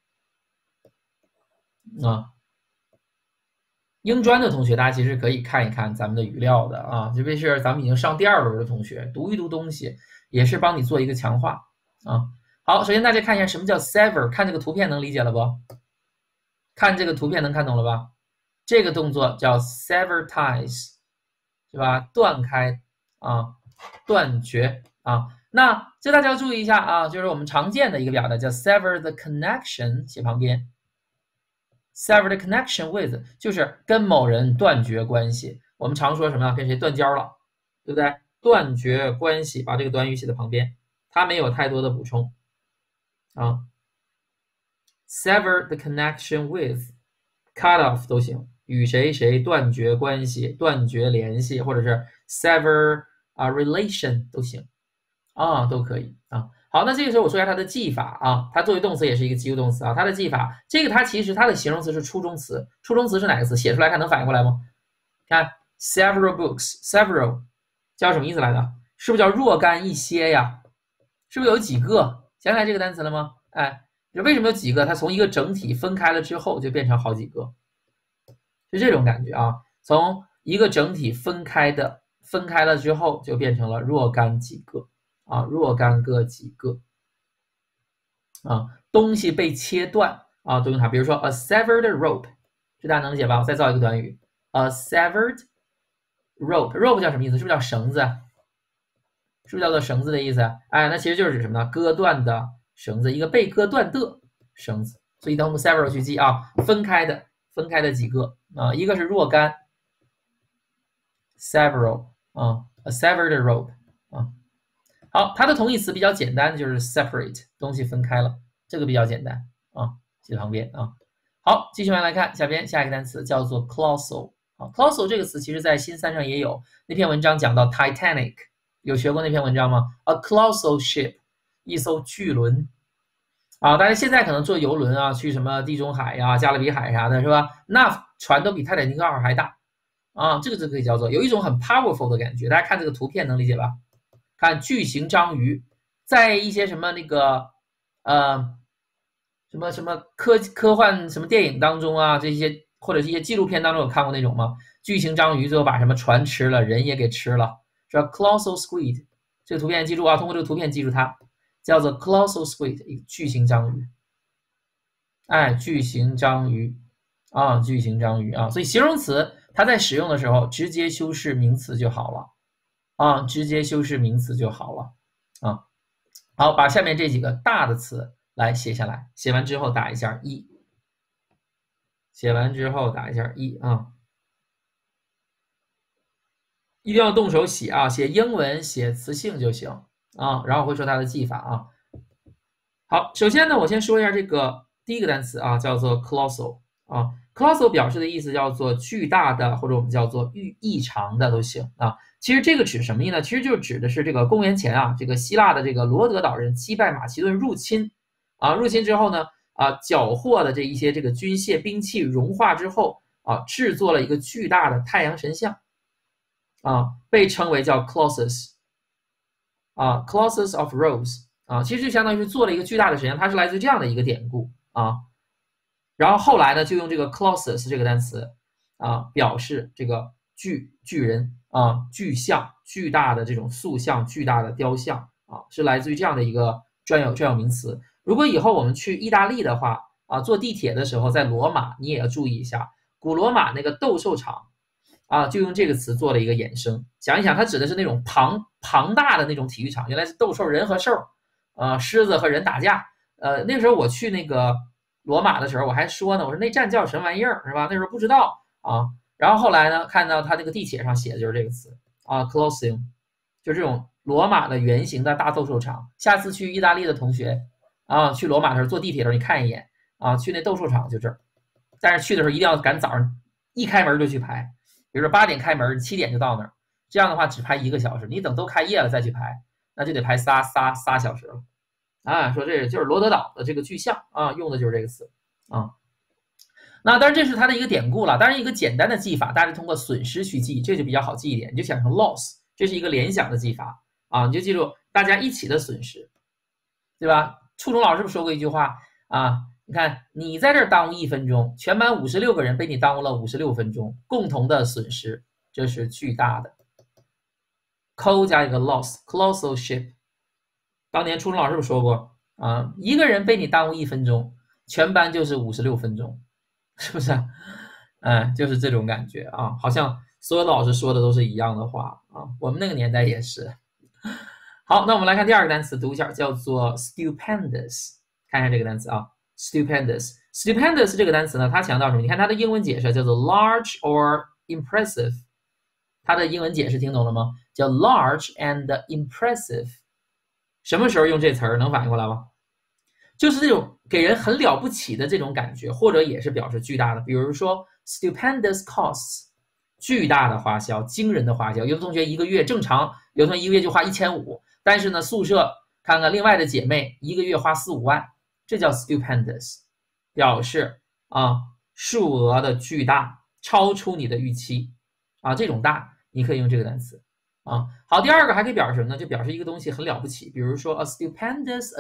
[SPEAKER 1] 英专的同学，大家其实可以看一看咱们的语料的特别是咱们已经上第二轮的同学，读一读东西，也是帮你做一个强化好，首先大家看一下什么叫 sever， 看这个图片能理解了不？看这个图片能看懂了吧？这个动作叫 sever ties， 是吧？断开断绝那这大家要注意一下就是我们常见的一个表达叫 sever the connection， 写旁边。sever the connection with 就是跟某人断绝关系，我们常说什么跟谁断交了，对不对？断绝关系，把这个短语写在旁边，它没有太多的补充sever the connection with cut off 都行，与谁谁断绝关系，断绝联系，或者是 sever relation 都行都可以好，那这个时候我说一下它的记法它作为动词也是一个及物动词它的记法，这个它其实它的形容词是出中词，出中词是哪个词？写出来看能反应过来吗？看 several books，several 叫什么意思来着？是不是叫若干一些呀？是不是有几个？想起来这个单词了吗？为什么有几个？它从一个整体分开了之后就变成好几个，是这种感觉从一个整体分开了之后就变成了若干几个若干个几个东西被切断都用它，比如说 a severed rope， 这大家能理解吧？我再造一个短语 a severed rope 叫什么意思？是不是叫绳子？是不是叫做绳子的意思？那其实就是指什么呢？割断的绳子，一个被割断的绳子，所以当我们 several 去记分开的几个一个是若干 several a severed rope好，它的同义词比较简单，就是 separate， 东西分开了，这个比较简单写旁边好，继续来看下一个单词叫做 colossal colossal 这个词其实在新三上也有，那篇文章讲到 Titanic， 有学过那篇文章吗？ A colossal ship， 一艘巨轮啊，大家现在可能坐游轮啊，去什么地中海呀、加勒比海啥的，是吧？那船都比泰坦尼克号还大啊，这个就可以叫做有一种很 powerful 的感觉。大家看这个图片能理解吧？看巨型章鱼，在一些什么那个什么科幻什么电影当中啊，这些或者是一些纪录片当中有看过那种吗？巨型章鱼最后把什么船吃了，人也给吃了，是吧 ？Colossal squid， 这个图片记住啊，通过这个图片记住它，叫做 colossal squid， 一个巨型章鱼。哎，巨型章鱼啊，巨型章鱼啊，所以形容词它在使用的时候直接修饰名词就好了啊，直接修饰名词就好了啊。好，把下面这几个大的词来写下来，写完之后打一下1，写完之后打一下1啊，一定要动手写啊，写英文写词性就行啊，然后会说它的记法啊。好，首先呢，我先说一下这个第一个单词啊，叫做 colossal 啊，colossal 表示的意思叫做巨大的，或者我们叫做异常的都行啊。其实这个指什么意思呢？其实就指的是这个公元前啊，这个希腊的这个罗德岛人击败马其顿入侵啊，入侵之后呢缴获的这一些这个军械兵器融化之后啊，制作了一个巨大的太阳神像啊，被称为叫 Colossus 啊，Colossus of Rhodes。啊，其实就相当于是做了一个巨大的神像，它是来自这样的一个典故啊。然后后来呢，就用这个 colossus 这个单词啊，表示这个巨人啊、巨像、巨大的这种塑像、巨大的雕像啊，是来自于这样的一个专有名词。如果以后我们去意大利的话啊，坐地铁的时候在罗马，你也要注意一下，古罗马那个斗兽场啊，就用这个词做了一个衍生。想一想，它指的是那种庞大的那种体育场，原来是斗兽，人和兽。狮子和人打架。那个时候我去那个罗马的时候，我还说呢，我说那站叫什么玩意儿，是吧？那时候不知道啊。然后后来呢，看到他那个地铁上写的就是这个词啊 ，Colosseum， 就这种罗马的圆形的大斗兽场。下次去意大利的同学啊，去罗马的时候坐地铁的时候你看一眼啊，去那斗兽场就这儿。但是去的时候一定要赶早上一开门就去排，比如说8点开门，7点就到那儿。这样的话只排1个小时，你等都开业了再去排，那就得排仨小时了。啊，说这就是罗德岛的这个巨像啊，用的就是这个词啊。那当然这是它的一个典故了，当然一个简单的记法，大家通过损失去记，这就比较好记一点，你就想成 loss， 这是一个联想的记法啊，你就记住大家一起的损失，对吧？初中老师不说过一句话啊，你看你在这儿耽误1分钟，全班56个人被你耽误了56分钟，共同的损失，这是巨大的。co 加一个 loss，colossal ship。当年初中老师不说过啊，一个人被你耽误1分钟，全班就是56分钟，是不是？哎，就是这种感觉啊，好像所有的老师说的都是一样的话啊。我们那个年代也是。好，那我们来看第二个单词，读一下，叫做 stupendous。看一下这个单词啊 ，stupendous。stupendous 这个单词呢，它强调什么？你看它的英文解释叫做 large or impressive。它的英文解释听懂了吗？叫 large and impressive。什么时候用这词儿？能反应过来吗？就是这种给人很了不起的这种感觉，或者也是表示巨大的。比如说 stupendous costs， 巨大的花销，惊人的花销。有的同学一个月正常，有的同学一个月就花1500，但是呢，宿舍看看另外的姐妹一个月花4、5万，这叫 stupendous， 表示啊数额的巨大，超出你的预期啊，这种大你可以用这个单词。啊，好，第二个还可以表示什么呢？就表示一个东西很了不起，比如说 a stupendous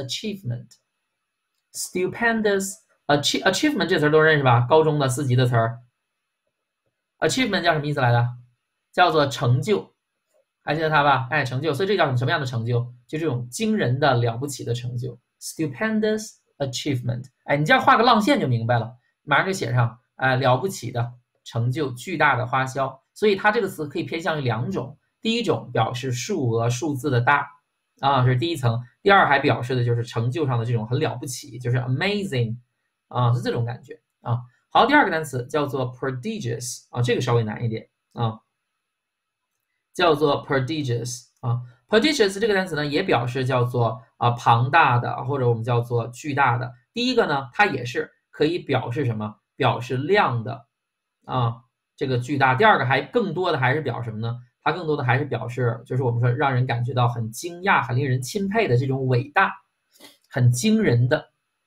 [SPEAKER 1] achievement。stupendous achievement 这词儿都认识吧？高中的4级的词儿。achievement 叫什么意思来着？叫做成就，还记得它吧？哎，成就，所以这叫什么样的成就？就这种惊人的了不起的成就 ，stupendous achievement。哎，你这样画个浪线就明白了，马上就写上，哎，了不起的成就，巨大的花销。所以它这个词可以偏向于2种。第一种表示数额数字的大啊，这是第一层。第二还表示的就是成就上的这种很了不起，就是 amazing 啊，是这种感觉啊。好，第二个单词叫做 prodigious 啊，这个稍微难一点啊，叫做 prodigious 啊。prodigious 这个单词呢，也表示叫做庞大的，或者我们叫做巨大的。第一个呢，它也是可以表示什么？表示量的啊，这个巨大。第二个还更多的还是表示什么呢？它更多的还是表示，就是我们说让人感觉到很惊讶、很令人钦佩的这种伟大、很惊人的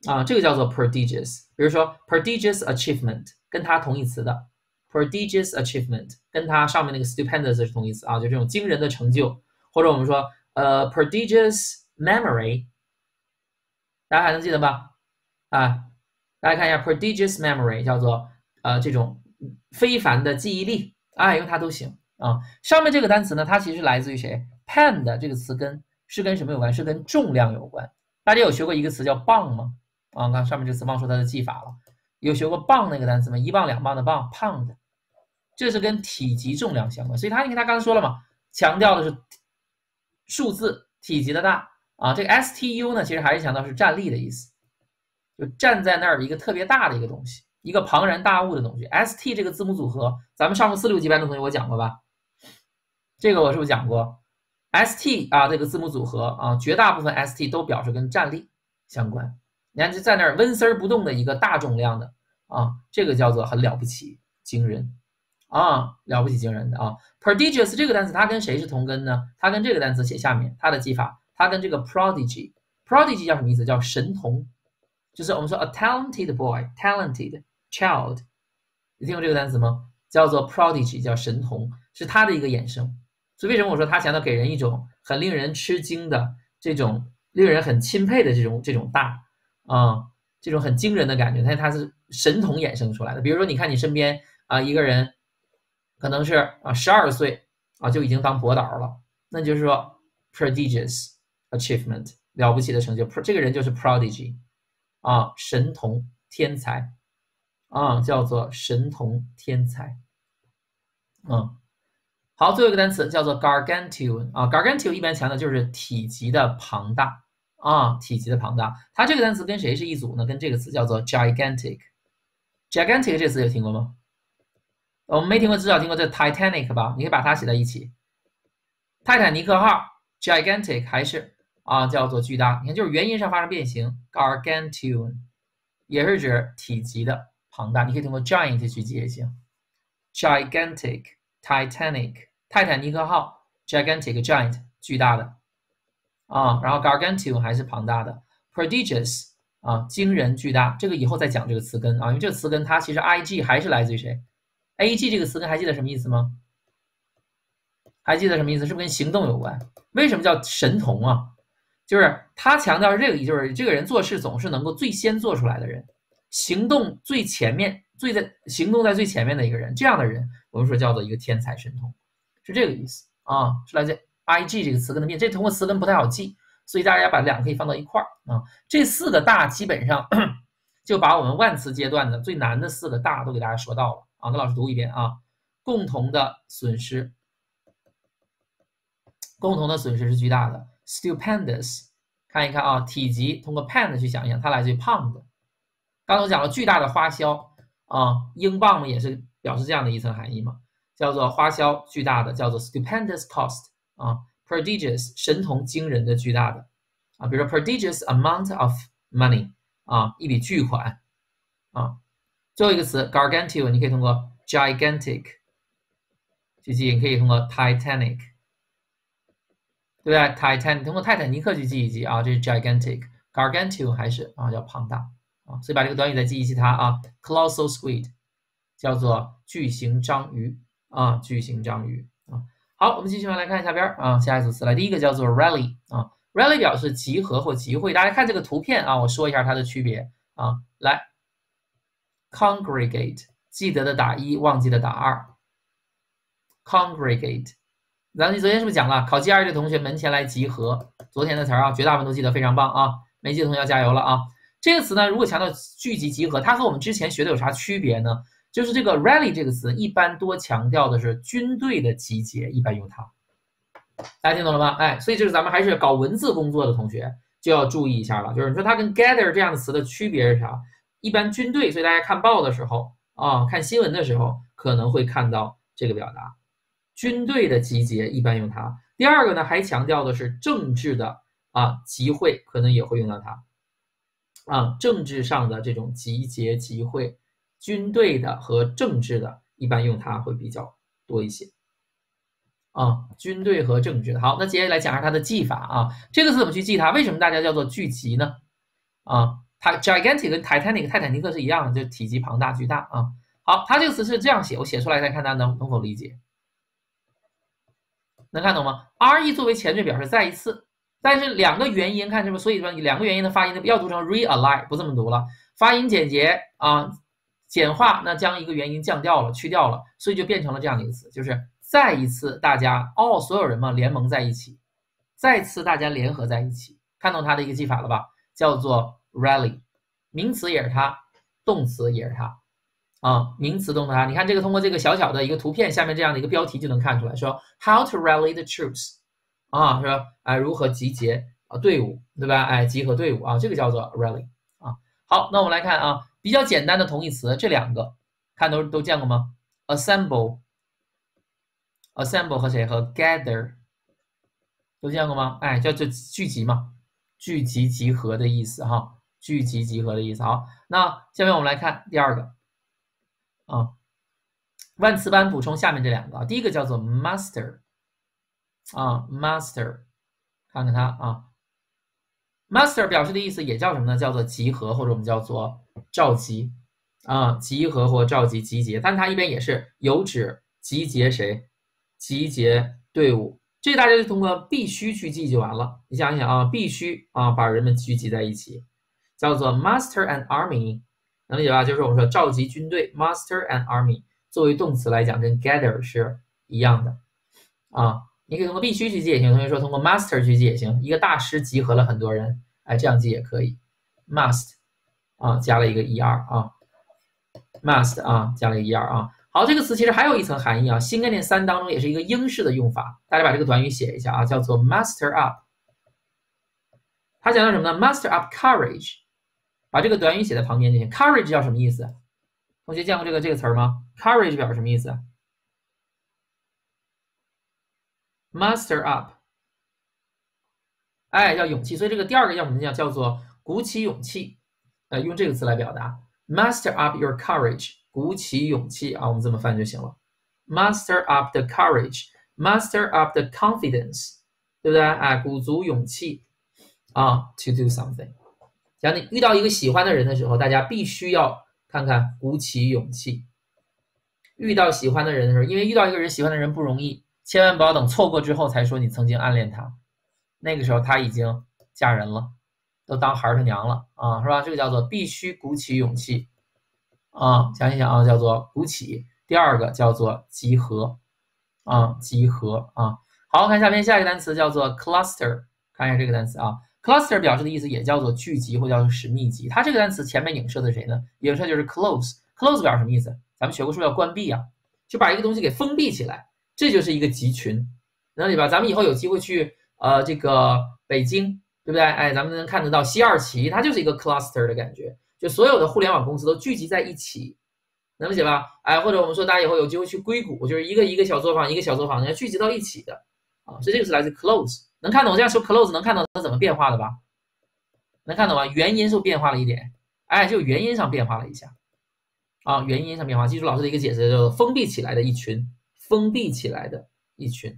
[SPEAKER 1] 啊，这个叫做 prodigious。比如说 prodigious achievement 跟它同义词的 prodigious achievement 跟它上面那个 stupendous 是同义词啊，就这种惊人的成就，或者我们说prodigious memory， 大家还能记得吧？啊，大家看一下 prodigious memory 叫做这种非凡的记忆力，啊，用它都行啊。上面这个单词呢，它其实来自于谁 ？pound 这个词根是跟什么有关？是跟重量有关。大家有学过一个词叫磅吗？啊，看上面这个词忘说它的记法了。有学过磅那个单词吗？1磅2磅的磅 pound， 这是跟体积重量相关。所以你看他刚才说了嘛，强调的是数字体积的大啊。这个 STU 呢，其实还是强调是站立的意思。就站在那儿一个特别大的一个东西，一个庞然大物的东西。ST 这个字母组合，咱们上过4、6级班的同学我讲过吧？这个我是不是讲过 ？ST 啊，这个字母组合啊，绝大部分 ST 都表示跟站立相关。你看，就在那儿纹丝儿不动的一个大重量的啊，这个叫做很了不起、惊人啊，了不起、惊人的啊。prodigious 这个单词它跟谁是同根呢？它跟这个单词写下面它的记法，它跟这个 prodigy 叫什么意思？叫神童。就是我们说 a talented boy, talented child， 你听过这个单词吗？叫做 prodigy， 叫神童，是它的一个衍生。所以为什么我说它强调给人一种很令人吃惊的这种令人很钦佩的这种大啊，这种很惊人的感觉，它是神童衍生出来的。比如说，你看你身边啊一个人可能是12岁啊就已经当博导了，那就是说 prodigious achievement， 了不起的成就，这个人就是 prodigy。啊，神童天才啊，叫做神童天才。好，最后一个单词叫做 gargantuan 啊 ，gargantuan 一般强调就是体积的庞大啊，体积的庞大。它这个单词跟谁是一组呢？跟这个词叫做 gigantic。gigantic 这词有听过吗？我们没听过，至少听过这 Titanic 吧？你可以把它写在一起。泰坦尼克号 gigantic 还是啊，叫做巨大。你看，就是元音上发生变形 ，gargantuan 也是指体积的庞大。你可以通过 giant 去记也行。gigantic、Titanic、泰坦尼克号 gigantic、giant 巨大的啊，然后 gargantuan 还是庞大的 ，prodigious 啊惊人巨大。这个以后再讲这个词根啊，因为这个词根它其实 ig 还是来自于谁 ？ag 这个词根还记得什么意思吗？还记得什么意思？是不是跟行动有关？为什么叫神童啊？就是他强调这个，就是这个人做事总是能够最先做出来的人，行动最前面、行动在最前面的一个人，这样的人我们说叫做一个天才神童，是这个意思啊，是来自 ig 这个词根的变。这通过词根不太好记，所以大家把两个可以放到一块儿啊。这4个大基本上就把我们万词阶段的最难的4个大都给大家说到了啊。跟老师读一遍啊，共同的损失。共同的损失是巨大的 ，stupendous， 看一看啊，体积通过 pound 去想一想，它来自于 pound。刚才我讲了巨大的花销啊，英镑嘛也是表示这样的一层含义嘛，叫做花销巨大的，叫做 stupendous cost 啊 ，prodigious 神童惊人的巨大的啊，比如说 prodigious amount of money 啊，一笔巨款啊。最后一个词 gargantuan， 你可以通过 gigantic 去记，你可以通过 Titanic。对不对 ？Titan 通过泰坦尼克去记一记啊，这是 gigantic，gargantuan 还是啊叫庞大啊，所以把这个短语再记一记它啊 ，colossal squid 叫做巨型章鱼啊，巨型章鱼啊。好，我们继续来看一下边啊，下一组词来，第一个叫做 rally 啊 ，rally 表示集合或集会，大家看这个图片啊，我说一下它的区别啊，来 congregate 记得的打1，忘记的打2 ，congregate。咱们昨天是不是讲了考 G2 的同学门前来集合？昨天的词啊，绝大部分都记得非常棒啊！没记的同学要加油了啊！这个词呢，如果强调聚集集合，它和我们之前学的有啥区别呢？就是这个 rally 这个词一般多强调的是军队的集结，一般用它。大家听懂了吗？哎，所以就是咱们还是搞文字工作的同学就要注意一下了，就是你说它跟 gather 这样的词的区别是啥？一般军队，所以大家看报的时候啊，看新闻的时候可能会看到这个表达。军队的集结一般用它。第二个呢，还强调的是政治的集会，可能也会用到它啊。政治上的这种集结集会，军队的和政治的一般用它会比较多一些啊。军队和政治的。好，那接下来讲一下它的记法啊。这个字怎么去记它？为什么大家叫做聚集呢？啊， gigantic 跟 Titanic 泰坦尼克是一样的，就体积庞大巨大啊。好，它这个词是这样写，我写出来再看它能否理解，能看懂吗 ？re 作为前缀表示再一次，但是两个元音看是不是？所以说两个元音的发音要读成 realign， 不这么读了，发音简洁啊，简化，那将一个元音降掉了，去掉了，所以就变成了这样的一个词，就是再一次大家所有人嘛联盟在一起，再次大家联合在一起，看懂它的一个记法了吧？叫做 rally， 名词也是它，动词也是它。名词动词它，你看这个通过这个小小的一个图片下面这样的一个标题就能看出来，说 how to rally the troops 是吧？如何集结队伍，对吧？集合队伍这个叫做 rally 啊。好，那我们来看比较简单的同义词，这两个看都见过吗 ？assemble 和谁？和 gather 都见过吗？叫做聚集嘛，聚集集合的意思哈，聚集集合的意思。好，那下面我们来看第二个。万词班补充下面这两个，第一个叫做 master master， 看看它master 表示的意思也叫什么呢？叫做集合，或者我们叫做召集集合或召集集结，但它一边也是有指集结谁？集结队伍，这个大家就通过必须去记就完了。你想一想必须把人们聚集在一起，叫做 master an army。能理解吧？就是我们说召集军队 ，master an army 作为动词来讲，跟 gather 是一样的你可以通过必须去记也行，同学说通过 master 去记也行。一个大师集合了很多人，这样记也可以。must 加了一个 er must 加了一个 er 好，这个词其实还有一层含义新概念3当中也是一个英式的用法，大家把这个短语写一下叫做 master up。它讲到什么呢 ？master up courage。把这个短语写在旁边就行。courage 叫什么意思？同学见过这个词吗 ？courage 表示什么意思 ？master up， 叫勇气。所以这个第二个要什么叫做鼓起勇气，用这个词来表达 master up your courage， 鼓起勇气我们这么翻就行了。master up the courage，master up the confidence， 对不对？鼓足勇气to do something。讲你遇到一个喜欢的人的时候，大家必须要看看鼓起勇气。遇到喜欢的人的时候，因为遇到一个人喜欢的人不容易，千万不要等错过之后才说你曾经暗恋他，那个时候他已经嫁人了，都当孩儿他娘了是吧？这个叫做必须鼓起勇气想一想叫做鼓起。第二个叫做集合集合好，看下面下一个单词叫做 cluster， 看一下这个单词cluster 表示的意思也叫做聚集或叫做使密集，它这个单词前面影射的谁呢？影射就是 close。close 表示什么意思？咱们学过说要关闭就把一个东西给封闭起来，这就是一个集群，能理解吧？咱们以后有机会去这个北京，对不对？咱们能看得到西二旗，它就是一个 cluster 的感觉，就所有的互联网公司都聚集在一起，能理解吧？或者我们说大家以后有机会去硅谷，就是一个小作坊一个小作坊要聚集到一起的所以这个是来自 close。能看懂这样说 close 能看懂它怎么变化的吧？能看懂吗？元音是变化了一点，就元音上变化了一下元音上变化。记住老师的一个解释，叫做封闭起来的一群，封闭起来的一群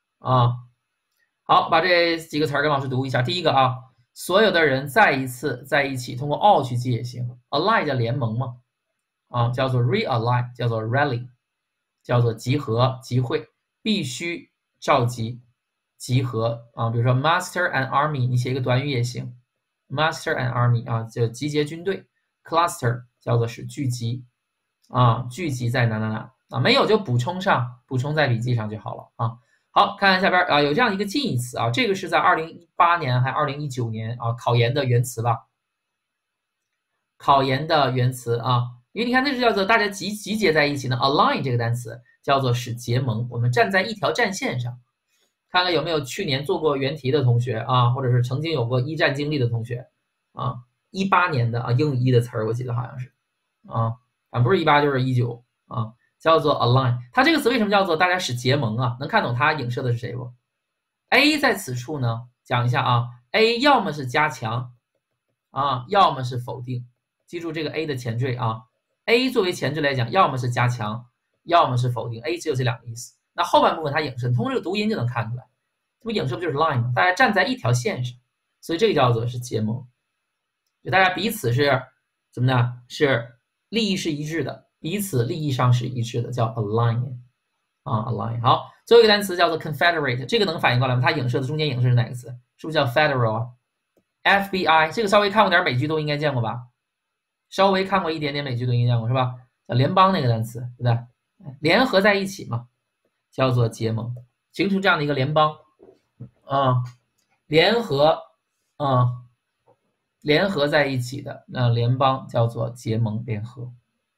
[SPEAKER 1] 好，把这几个词儿跟老师读一下。第一个所有的人再一次在一起，通过 all 去记也行。align 叫联盟嘛叫做 realign， 叫做 rally， 叫做集合集会，必须召集集合比如说 master an army， 你写一个短语也行 ，master an army 就集结军队 ，cluster 叫做是聚集聚集在哪没有就补充在笔记上就好了好，看看下边有这样一个近义词这个是在2018年还2019年考研的原词吧？考研的原词因为你看这是叫做大家集结在一起呢 ，align 这个单词叫做使结盟，我们站在一条战线上。看看有没有去年做过原题的同学或者是曾经有过一战经历的同学18年的英语1的词儿，我记得好像是不是18就是19叫做 align。它这个词为什么叫做大家使结盟能看懂它影射的是谁不 ？A 在此处呢，讲一下A 要么是加强要么是否定。记住这个 A 的前缀A 作为前缀来讲，要么是加强，要么是否定。A 只有这两个意思。那后半部分它影射，通过这个读音就能看出来，这不影射不就是 line 吗？大家站在一条线上，所以这个叫做是结盟就大家彼此是怎么呢？是利益是一致的，彼此利益上是一致的，叫 align 啊 align。好，最后一个单词叫做 confederate， 这个能反应过来吗？它影射的中间影射是哪个词？是不是叫 federal 啊 ？FBI 这个稍微看过点美剧都应该见过吧？稍微看过一点点美剧都应该见过是吧？叫联邦那个单词，对不对？联合在一起嘛，叫做结盟，形成这样的一个联邦啊，联合啊，联合在一起的那联邦叫做结盟联合。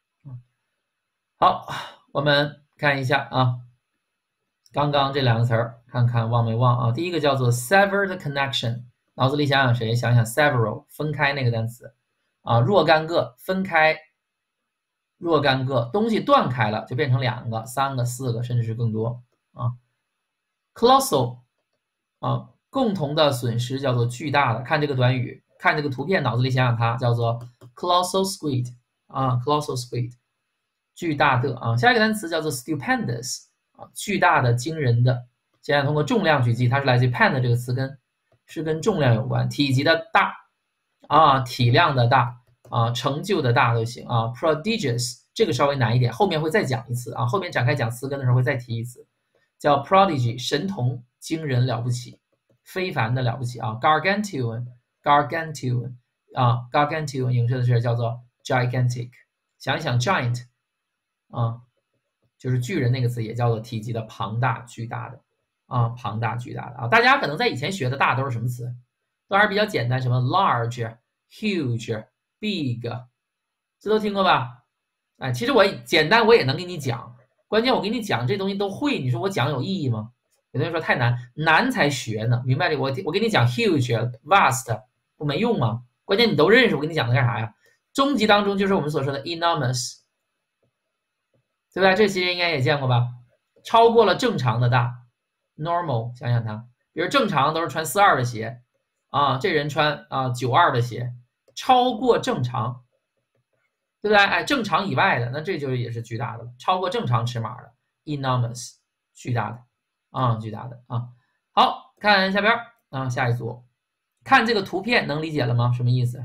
[SPEAKER 1] 好，我们看一下啊，刚刚这两个词儿，看看忘没忘啊？第一个叫做 sever the connection， 脑子里想想谁？想想 several 分开那个单词啊，若干个分开。若干个东西断开了，就变成2个、3个、4个，甚至是更多啊。colossal 啊，共同的损失叫做巨大的。看这个短语，看这个图片，脑子里想想它叫做 colossal squid 啊 ，colossal squid， 巨大的啊。下一个单词叫做 stupendous 啊，巨大的、惊人的。现在通过重量去记，它是来自于 pen 这个词根，是跟重量有关，体积的大啊，体量的大。啊，成就的大都行啊 ，prodigious 这个稍微难一点，后面会再讲一次啊，后面展开讲词根的时候会再提一次，叫 prodigy 神童、惊人、了不起、非凡的了不起啊 ，gargantuan 啊 ，gargantuan 影射的是叫做 gigantic， 想一想 giant 啊，就是巨人那个词也叫做体积的庞大、巨大的啊，庞大、巨大的啊，大家可能在以前学的大都是什么词？都还是比较简单，什么 large、huge。big， 这都听过吧？哎，其实我简单我也能给你讲，关键我给你讲这东西都会，你说我讲有意义吗？有同学说太难，难才学呢，明白这个？我给你讲 huge、vast， 不没用吗？关键你都认识，我给你讲的干啥呀？中级当中就是我们所说的 enormous， 对吧？这些应该也见过吧？超过了正常的大 normal， 想想它，比如正常都是穿42的鞋啊，这人穿啊92的鞋。超过正常，对不对？哎，正常以外的，那这就也是巨大的，超过正常尺码的 ，enormous， 巨大的啊，巨大的啊。好，看下边啊，下一组，看这个图片能理解了吗？什么意思？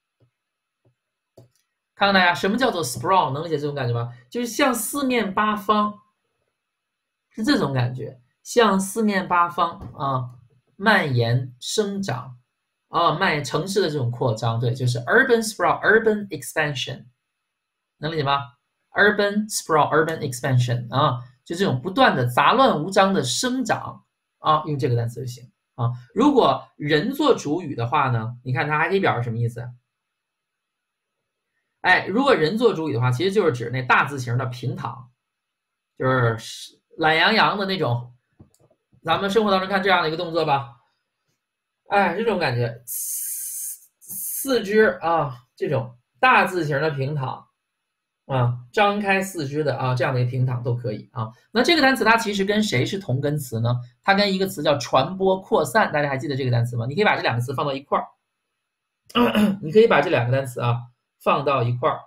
[SPEAKER 1] 看看大家，什么叫做 sprawl？ 能理解这种感觉吗？就是向四面八方，是这种感觉，向四面八方啊蔓延生长。啊，城市的这种扩张，对，就是 urban sprawl、urban expansion， 能理解吗 ？urban sprawl、urban expansion 啊，就这种不断的杂乱无章的生长啊，用这个单词就行啊。如果人做主语的话呢，你看它还可以表示什么意思？哎，如果人做主语的话，其实就是指那大字形的平躺，就是懒洋洋的那种。咱们生活当中看这样的一个动作吧。哎，这种感觉，四肢啊，这种大字形的平躺啊，张开四肢的啊，这样的一个平躺都可以啊。那这个单词它其实跟谁是同根词呢？它跟一个词叫传播扩散，大家还记得这个单词吗？你可以把这两个词放到一块儿，你可以把这两个单词啊放到一块儿，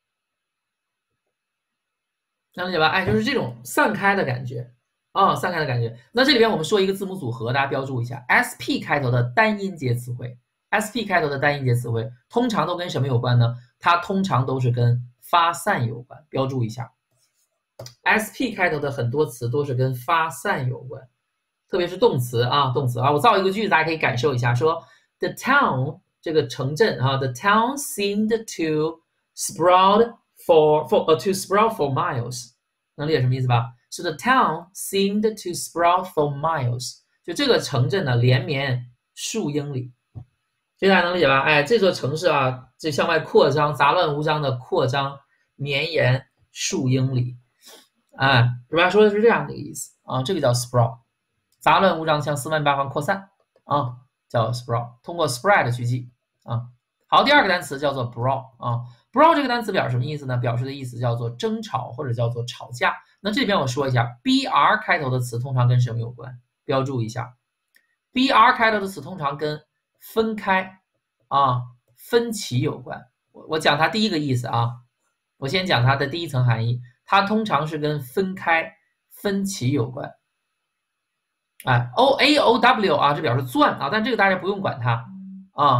[SPEAKER 1] 能理解吧？哎，就是这种散开的感觉。啊，散开的感觉。那这里边我们说一个字母组合，大家标注一下 ，SP 开头的单音节词汇 ，SP 开头的单音节词汇通常都跟什么有关呢？它通常都是跟发散有关，标注一下。SP 开头的很多词都是跟发散有关，特别是动词啊，动词啊。我造一个句子，大家可以感受一下，说 The town 这个城镇啊 ，The town seemed to sprout for miles， 能理解什么意思吧？So the town seemed to sprout for miles， 就这个城镇呢连绵数英里，这大家能理解吧？哎，这座城市啊，这向外扩张，杂乱无章的扩张，绵延数英里，哎，主要说的是这样的一个意思啊，这个叫 sprout， 杂乱无章向四面八方扩散啊，叫 sprout， 通过 spread 去记啊。好，第二个单词叫做 brawl 啊 ，brawl 这个单词表示什么意思呢？表示的意思叫做争吵或者叫做吵架。那这边我说一下 ，br 开头的词通常跟什么有关？标注一下 ，br 开头的词通常跟分开啊、分歧有关。我讲它第一个意思啊，我先讲它的第一层含义，它通常是跟分开、分歧有关。哎，oaow 啊，这表示钻啊，但这个大家不用管它啊。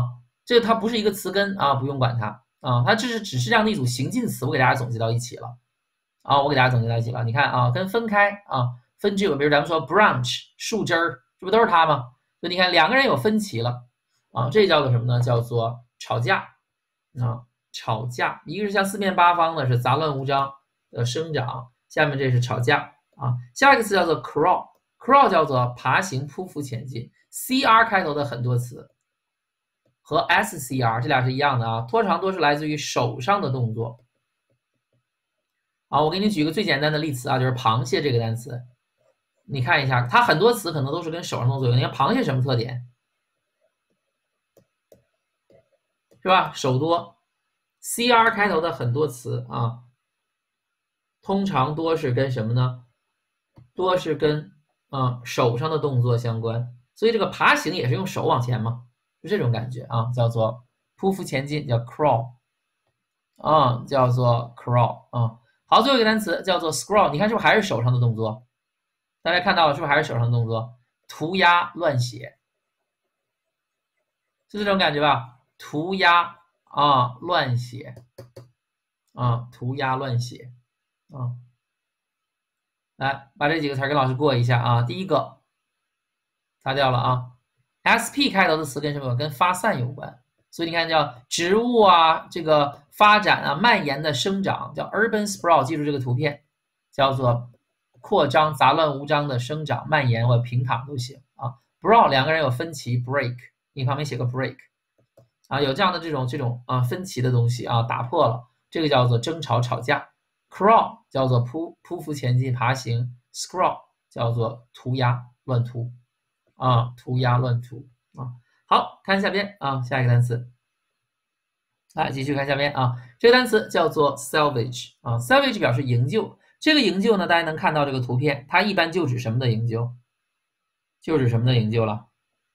[SPEAKER 1] 这个它不是一个词根啊，不用管它啊，它只是这样的一组行进词，我给大家总结到一起了啊，我给大家总结到一起了。你看啊，跟分开啊，分支有，比如咱们说 branch 树枝儿，这不都是它吗？所以你看两个人有分歧了啊，这叫做什么呢？叫做吵架啊，吵架。一个是向四面八方的是杂乱无章的生长，下面这是吵架啊。下一个词叫做 crawl 叫做爬行、匍匐前进。cr 开头的很多词和 scr 这俩是一样的啊，拖长多是来自于手上的动作。啊，我给你举个最简单的例词啊，就是螃蟹这个单词，你看一下，它很多词可能都是跟手上动作有关。你看螃蟹什么特点？是吧？手多。cr 开头的很多词啊，通常多是跟什么呢？多是跟手上的动作相关。所以这个爬行也是用手往前嘛，就这种感觉啊，叫做匍匐前进，叫 crawl 啊，叫做 crawl 啊。好，最后一个单词叫做 scroll， 你看是不是还是手上的动作？大家看到了是不是还是手上的动作？涂鸦乱写，是这种感觉吧？涂鸦啊，乱写啊，涂鸦乱写啊。来，把这几个词跟老师过一下啊。第一个擦掉了啊。sp 开头的词跟什么有关？跟发散有关。所以你看叫植物啊，这个发展啊，蔓延的生长叫 urban sprawl， 记住这个图片，叫做扩张、杂乱无章的生长、蔓延或者平躺都行啊。brawl 两个人有分歧 break， 你旁边写个 break 啊，有这样的这种啊分歧的东西啊，打破了，这个叫做争吵、吵架。crawl 叫做匍匐前进、爬行 ，scroll 叫做涂鸦、乱涂啊，涂鸦乱涂啊。好看下边啊，下一个单词，来继续看下边啊，这个单词叫做 salvage 啊 ，salvage 表示营救。这个营救呢，大家能看到这个图片，它一般就指什么的营救？就指什么的营救了？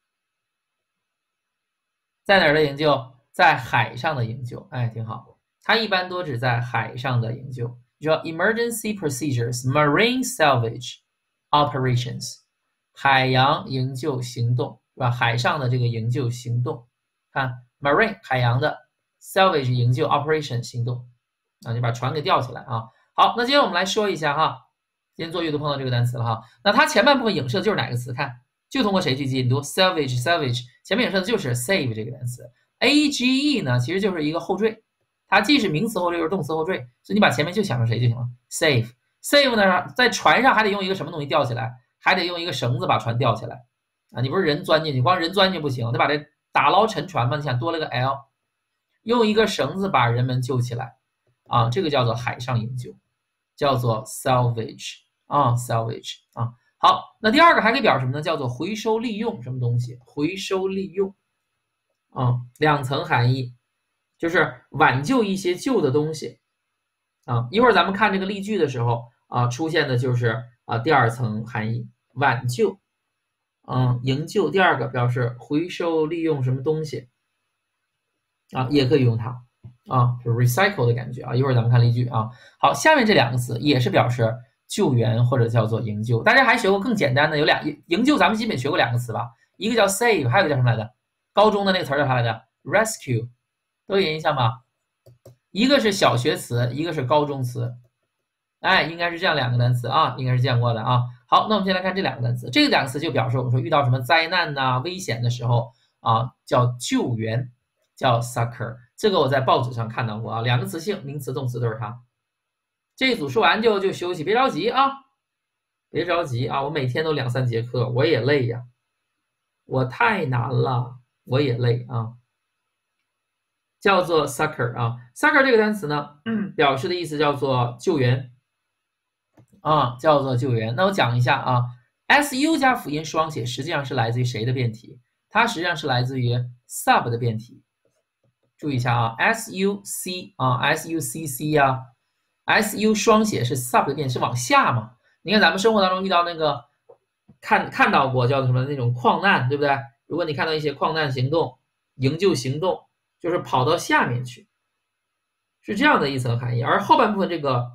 [SPEAKER 1] 在哪儿的营救？在海上的营救，哎，挺好。它一般多指在海上的营救。你说 emergency procedures, marine salvage operations， 海洋营救行动是吧？海上的这个营救行动，看 marine 海洋的 salvage 营救 operation 行动啊，你把船给吊起来啊。好，那今天我们来说一下哈，今天做阅读碰到这个单词了哈。那它前半部分影射的就是哪个词？看。就通过谁去记？你读 salvage， 前面影射的就是 save 这个单词。age 呢，其实就是一个后缀，它既是名词后缀又是动词后缀，所以你把前面就想成谁就行了。save 呢，在船上还得用一个什么东西吊起来？还得用一个绳子把船吊起来啊！你不是人钻进去，光人钻进去不行，得把这打捞沉船嘛。你想多了个 l， 用一个绳子把人们救起来啊，这个叫做海上营救，叫做 salvage 啊 salvage 啊。好，那第二个还可以表示什么呢？叫做回收利用什么东西？回收利用啊，两层含义，就是挽救一些旧的东西啊。一会儿咱们看这个例句的时候啊，出现的就是第二层含义，挽救，营救。第二个表示回收利用什么东西啊，也可以用它啊，就是 recycle 的感觉啊。一会儿咱们看例句啊。好，下面这两个词也是表示救援或者叫做营救。大家还学过更简单的，有营救，咱们基本学过两个词吧，一个叫 save， 还有一个叫什么来着？高中的那个词叫啥来着 ？rescue， 都有印象吗？一个是小学词，一个是高中词，哎，应该是这样两个单词啊，应该是见过的啊。好，那我们先来看这两个单词，这两个词就表示我们说遇到什么灾难呐、危险的时候啊，叫救援，叫 succor。这个我在报纸上看到过啊，两个词性，名词、动词都是它。这一组说完就休息，别着急啊，别着急啊，我每天都2、3节课，我也累呀，我太难了，我也累啊。叫做 succor 啊 ，succor 这个单词呢，表示的意思叫做救援啊，叫做救援。那我讲一下啊，su 加辅音双写实际上是来自于谁的变体？它实际上是来自于 sub 的变体。注意一下啊 ，suc 啊，succ 啊。su 双写是 sub 的变，是往下嘛？你看咱们生活当中遇到那个看到过叫做什么那种矿难，对不对？如果你看到一些矿难行动、营救行动，就是跑到下面去，是这样的一层含义。而后半部分这个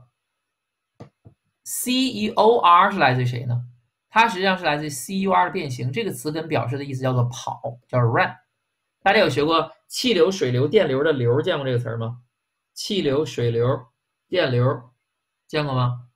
[SPEAKER 1] ceur 是来自于谁呢？它实际上是来自于 cur 的变形，这个词根表示的意思叫做跑，叫 run。 大家有学过气流、水流、电流的流，见过这个词吗？气流、水流、电流，见过吗？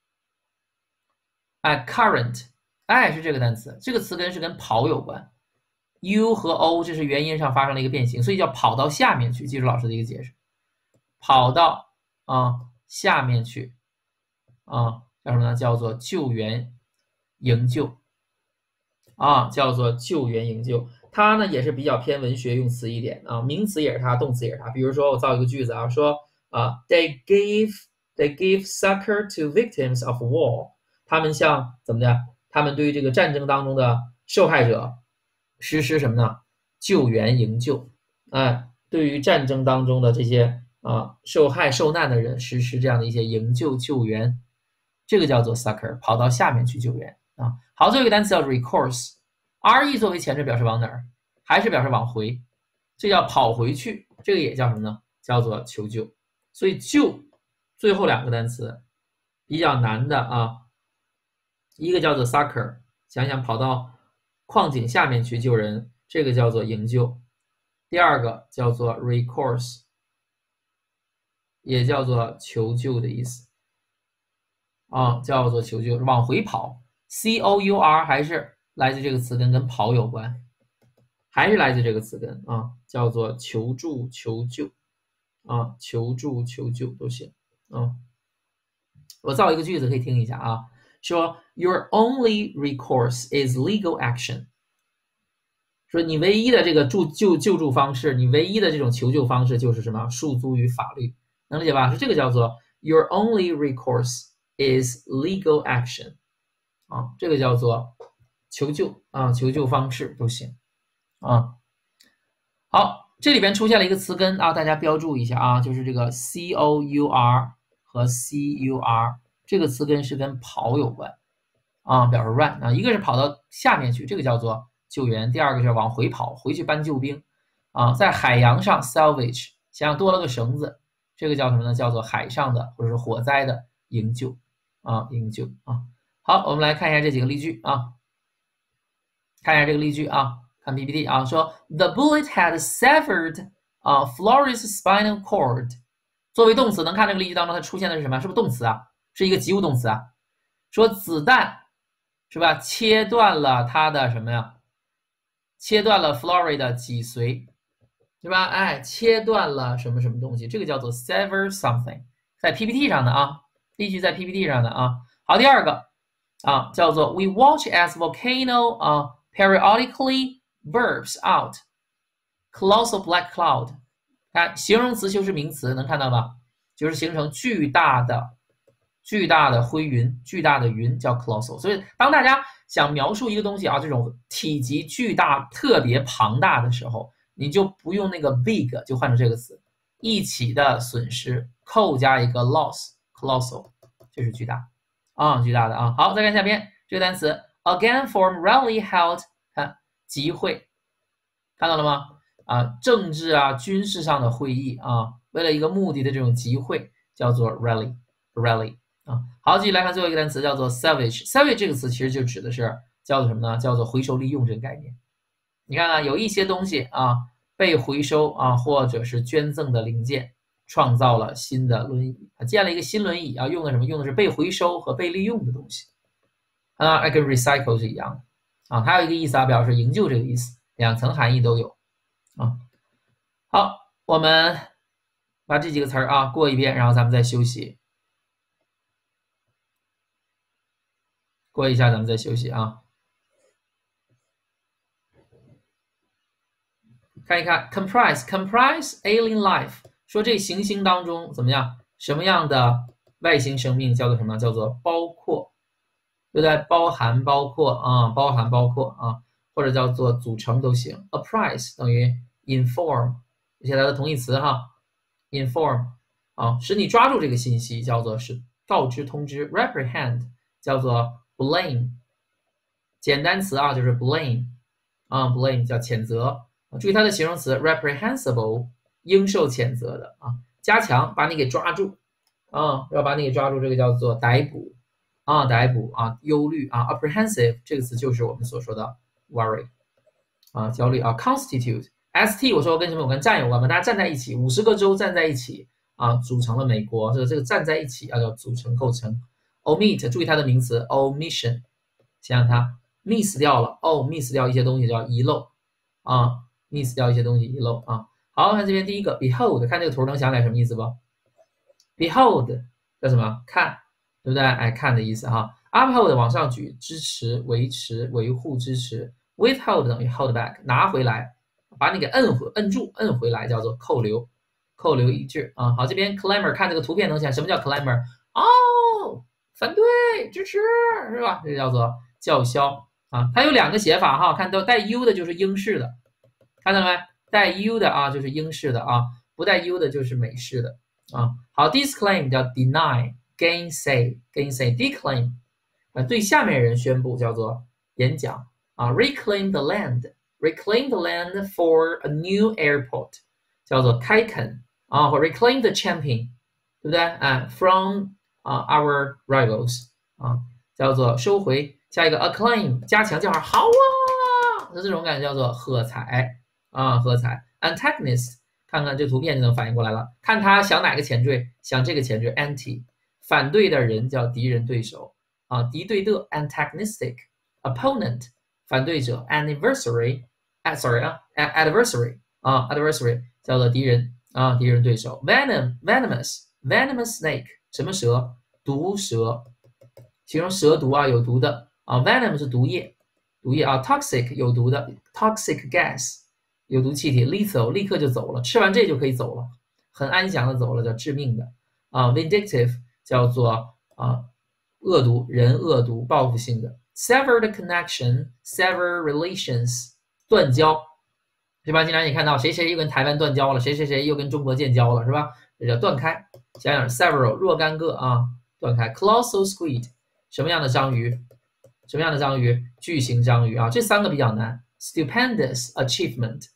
[SPEAKER 1] 哎 ，current， 哎，是这个单词，这个词根是跟跑有关。U 和 O 这是元音上发生了一个变形，所以叫跑到下面去。记住老师的一个解释，跑到下面去叫什么呢？叫做救援营救叫做救援营救。它呢也是比较偏文学用词一点名词也是它，动词也是它。比如说我造一个句子说they give succor to victims of war， 他们向怎么的？他们对于这个战争当中的受害者实施什么呢？救援营救。对于战争当中的这些受害受难的人实施这样的一些营救救援，这个叫做 succor， 跑到下面去救援好，最后一个单词叫 recourse，re 作为前置表示往哪儿？还是表示往回，这叫跑回去，这个也叫什么呢？叫做求救。所以救最后两个单词比较难的一个叫做 succor， 想想跑到矿井下面去救人，这个叫做营救。第二个叫做 recourse， 也叫做求救的意思叫做求救，往回跑。cour 还是来自这个词根，跟跑有关，还是来自这个词根叫做求助求救求助求救都行我造一个句子可以听一下说 Your only recourse is legal action， 说你唯一的这个救助方式，你唯一的这种求救方式就是什么？诉诸于法律，能理解吧？是这个叫做 Your only recourse is legal action， 这个叫做求救求救方式都行好，这里边出现了一个词根大家标注一下就是这个 cour 和 cur， 这个词根是跟跑有关表示 run 一个是跑到下面去，这个叫做救援，第二个是往回跑，回去搬救兵在海洋上 salvage， 想想多了个绳子，这个叫什么呢？叫做海上的或者是火灾的营救营救好，我们来看一下这几个例句看一下这个例句看 PPT 说 The bullet had severed Flores' spinal cord。 作为动词，能看这个例句当中它出现的是什么？是不是动词是一个及物动词说子弹是吧？切断了它的什么呀？切断了 Flores 的脊髓，对吧？切断了什么什么东西，这个叫做 sever something， 在 PPT 上的例句在 PPT 上的好，第二个叫做 We watch as volcano periodically burps out colossal black cloud。 看形容词修饰名词，能看到吗？就是形成巨大的灰云，巨大的云叫 colossal。 所以当大家想描述一个东西这种体积巨大特别庞大的时候，你就不用那个 big， 就换成这个词，一起的损失扣加一个 loss colossal， 就是巨大巨大的好，再看下边这个单词 again form rally held， 看集会，看到了吗？政治军事上的会议为了一个目的的这种集会叫做 rally 好，继续来看最后一个单词叫做 salvage。 salvage 这个词其实就指的是叫做什么呢？叫做回收利用这个概念。你看有一些东西被回收或者是捐赠的零件，创造了新的轮椅建了一个新轮椅用的什么？用的是被回收和被利用的东西跟 recycle 是一样的还有一个意思表示营救这个意思，两层含义都有好，我们把这几个词过一遍，然后咱们再休息，过一下咱们再休息看一看 comprise alien life， 说这行星当中怎么样？什么样的外星生命叫做什么？叫做包括，对不对？包含包括包含包括或者叫做组成都行。apprise 等于 inform， 写它的同义词inform 使你抓住这个信息叫做是告知通知。reprehend 叫做 blame， 简单词就是 blame blame 叫谴责。注意它的形容词 reprehensible， 应受谴责的加强把你给抓住要把你给抓住，这个叫做逮捕逮捕忧虑apprehensive 这个词就是我们所说的 worry焦虑constitute ST 我说跟什么有关？站有关吗？大家站在一起，50个州站在一起啊，组成了美国。这个站在一起啊，叫组成构成。omit 注意它的名词 omission， 想想它 miss 掉了，miss 掉一些东西叫遗漏啊，miss 掉一些东西遗漏啊。好，看这边第一个 behold， 看这个图能想起来什么意思不 ？behold 叫什么？看，对不对？哎，看的意思哈。uphold 往上举，支持、维持、维护、支持。withhold 等于 hold back， 拿回来，把你给摁住，摁回来叫做扣留，扣留一致啊。好，这边 clamor 看这个图片能想什么叫 clamor？ 哦，反对，支持是吧？这叫做叫嚣啊。它有2个写法哈，看到带 u 的就是英式的，看到了没？带 u 的啊就是英式的啊，不带 u 的就是美式的啊。好 ，disclaim 叫 deny、gainsay、declaim 对下面人宣布叫做演讲啊。reclaim the land，reclaim the land for a new airport 叫做开垦啊，或 reclaim the champion， 对不对？啊，from our rivals 啊，叫做收回。下一个 acclaim 加强叫好啊，这种感觉叫做喝彩啊，喝彩。antagonist 看看这图片就能反应过来了，看他想哪个前缀，想这个前缀 anti， 反对的人叫敌人对手啊，敌对的 antagonistic， opponent 反对者 anniversary， adversary 啊 adversary 叫做敌人啊，敌人对手 venomous snake 什么蛇？毒蛇，形容蛇毒啊，有毒的啊 venom 是毒液，毒液啊 toxic 有毒的 toxic gas 有毒气体 lethal 立刻就走了，吃完这就可以走了，很安详的走了，叫致命的啊 vindictive 叫做恶毒人恶毒报复性的 sever the connection sever relations 断交是吧？经常你看到谁谁又跟台湾断交了，谁谁谁又跟中国建交了，是吧？这叫断开。想想 several 若干个啊，断开。colossal squid 什么样的章鱼？什么样的章鱼？巨型章鱼啊，这3个比较难。stupendous achievement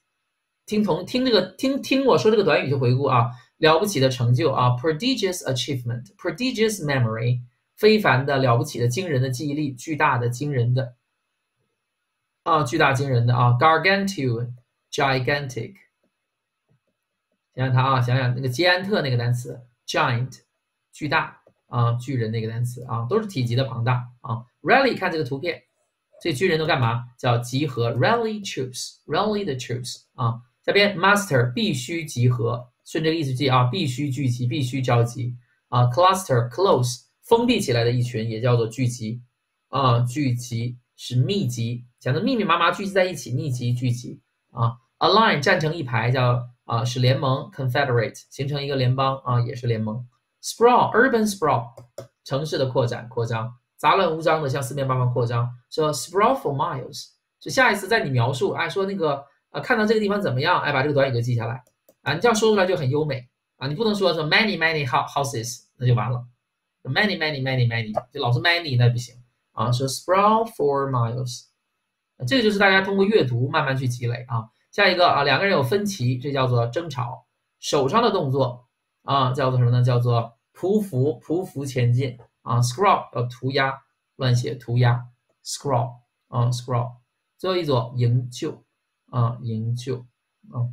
[SPEAKER 1] 听我说这个短语就回顾啊，了不起的成就啊 ，prodigious achievement，prodigious memory， 非凡的、了不起的、惊人的记忆力，巨大的、惊人的啊，巨大惊人的啊 ，gargantuan，gigantic， 想想它啊，想想那个捷安特那个单词 giant， 巨大啊，巨人那个单词啊，都是体积的庞大啊。rally 看这个图片，这巨人都干嘛？叫集合 rally troops，rally the troops 啊。下边 master 必须集合，顺这个意思记啊，必须聚集，必须召集啊。cluster close 封闭起来的一群也叫做聚集啊，聚集是密集，讲的密密麻麻聚集在一起，密集聚集啊。align 站成一排叫是联盟 confederate 形成一个联邦啊，也是联盟。sprawl urban sprawl 城市的扩展扩张，杂乱无章的向四面八方扩张，说 sprawl for miles。就下一次在你描述，哎，说那个看到这个地方怎么样？哎，把这个短语就记下来啊，你这样说出来就很优美啊，你不能说 many houses， 那就完了 many， 就老是 many 那不行啊，说 sprawl for miles， 这个就是大家通过阅读慢慢去积累啊。下一个啊，两个人有分歧，这叫做争吵。手上的动作啊，叫做什么呢？叫做匍匐，匍匐前进啊。scrawl 涂鸦，乱写涂鸦 scrawl 啊 scrawl。最后一组营救啊，营救啊。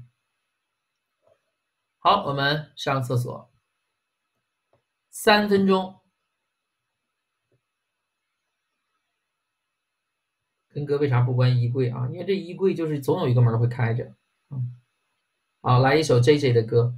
[SPEAKER 1] 好，我们上厕所3分钟，跟哥为啥不关衣柜啊？因为这衣柜就是总有一个门会开着。好，来一首 JJ 的歌。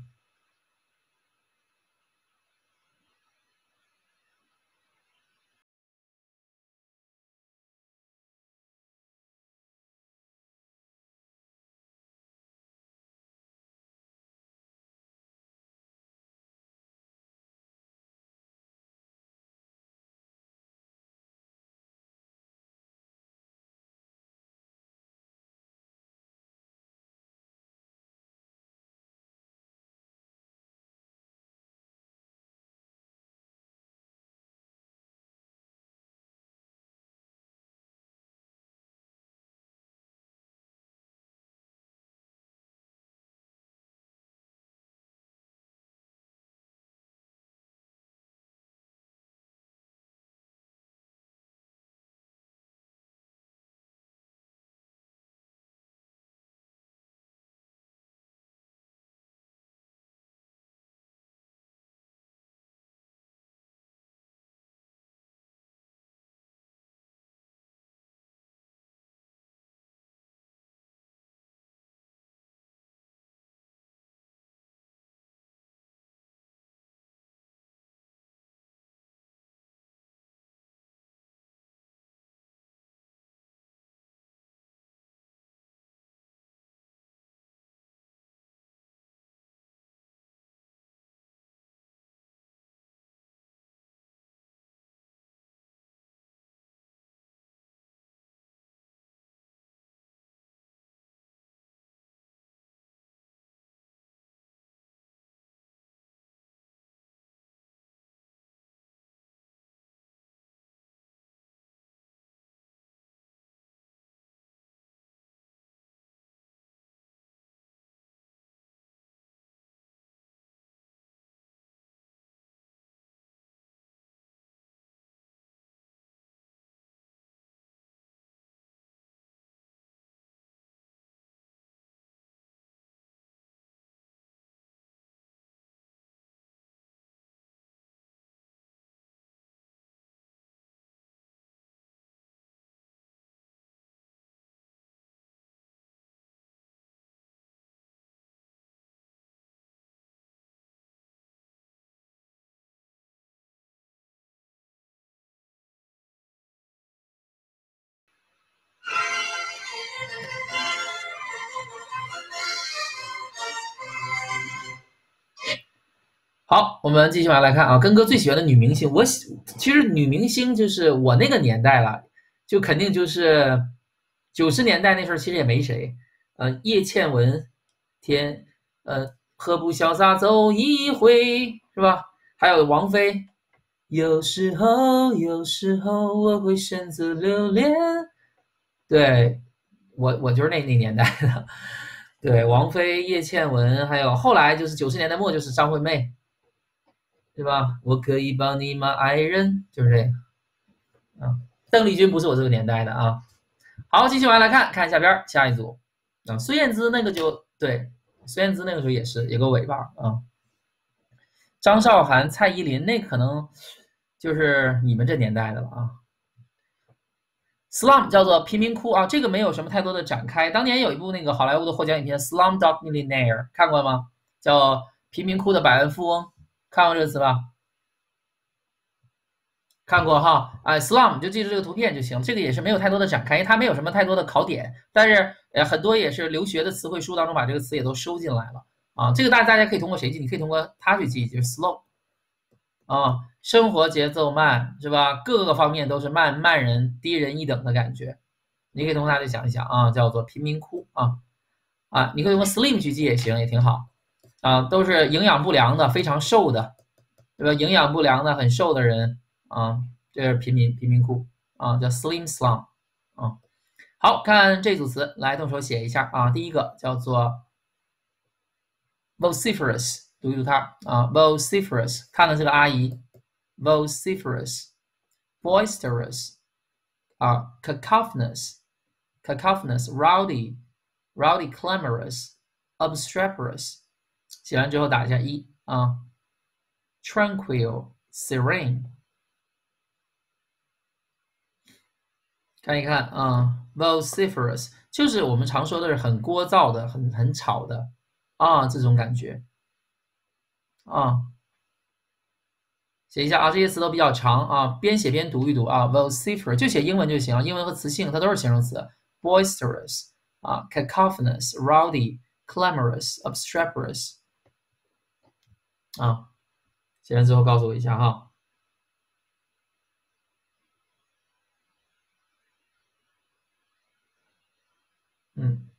[SPEAKER 1] 好，我们继续往下来看啊，根哥最喜欢的女明星，其实女明星就是我那个年代了，就肯定就是90年代那时候其实也没谁，叶倩文，天，何不潇洒走一回，是吧？还有王菲，有时候我会选择留恋，对我就是那年代的，对，王菲、叶倩文，还有后来就是90年代末就是张惠妹。对吧？我可以帮你吗，爱人？就是这个啊。邓丽君不是我这个年代的啊。好，继续往下来看，看下边下一组啊。孙燕姿那个就对，孙燕姿那个时候也是有个尾巴啊。张韶涵、蔡依林那可能就是你们这年代的了啊。Slum 叫做贫民窟啊，这个没有什么太多的展开。当年有一部那个好莱坞的获奖影片《Slumdog Millionaire》，看过吗？叫贫民窟的百万富翁，看过这个词吧？看过哈，哎，slum 就记住这个图片就行，这个也是没有太多的展开，因为它没有什么太多的考点，但是很多也是留学的词汇书当中把这个词也都收进来了啊。这个大家可以通过谁记？你可以通过它去记，就是 slow 啊，生活节奏慢是吧？各个方面都是慢人低人一等的感觉，你可以通过它去想一想啊，叫做贫民窟啊，你可以用 slim 去记也行，也挺好啊，都是营养不良的，非常瘦的，对吧？营养不良的很瘦的人。啊，这是贫民窟啊，叫 slim slum 啊。好看这组词，来动手写一下啊。第一个叫做 vociferous，读一读它啊，vociferous，看的这个阿姨 vociferous，boisterous 啊，cacophonous，rowdy clamorous，obstreperous，写完之后打一下一啊，tranquil，serene。看一看啊，vociferous 就是我们常说的是很聒噪的、很吵的啊，这种感觉啊。写一下啊，这些词都比较长啊，边写边读一读啊。vociferous 就写英文就行，英文和词性它都是形容词。boisterous 啊，cacophonous，rowdy，clamorous，obstreperous 啊。写完之后告诉我一下哈。嗯。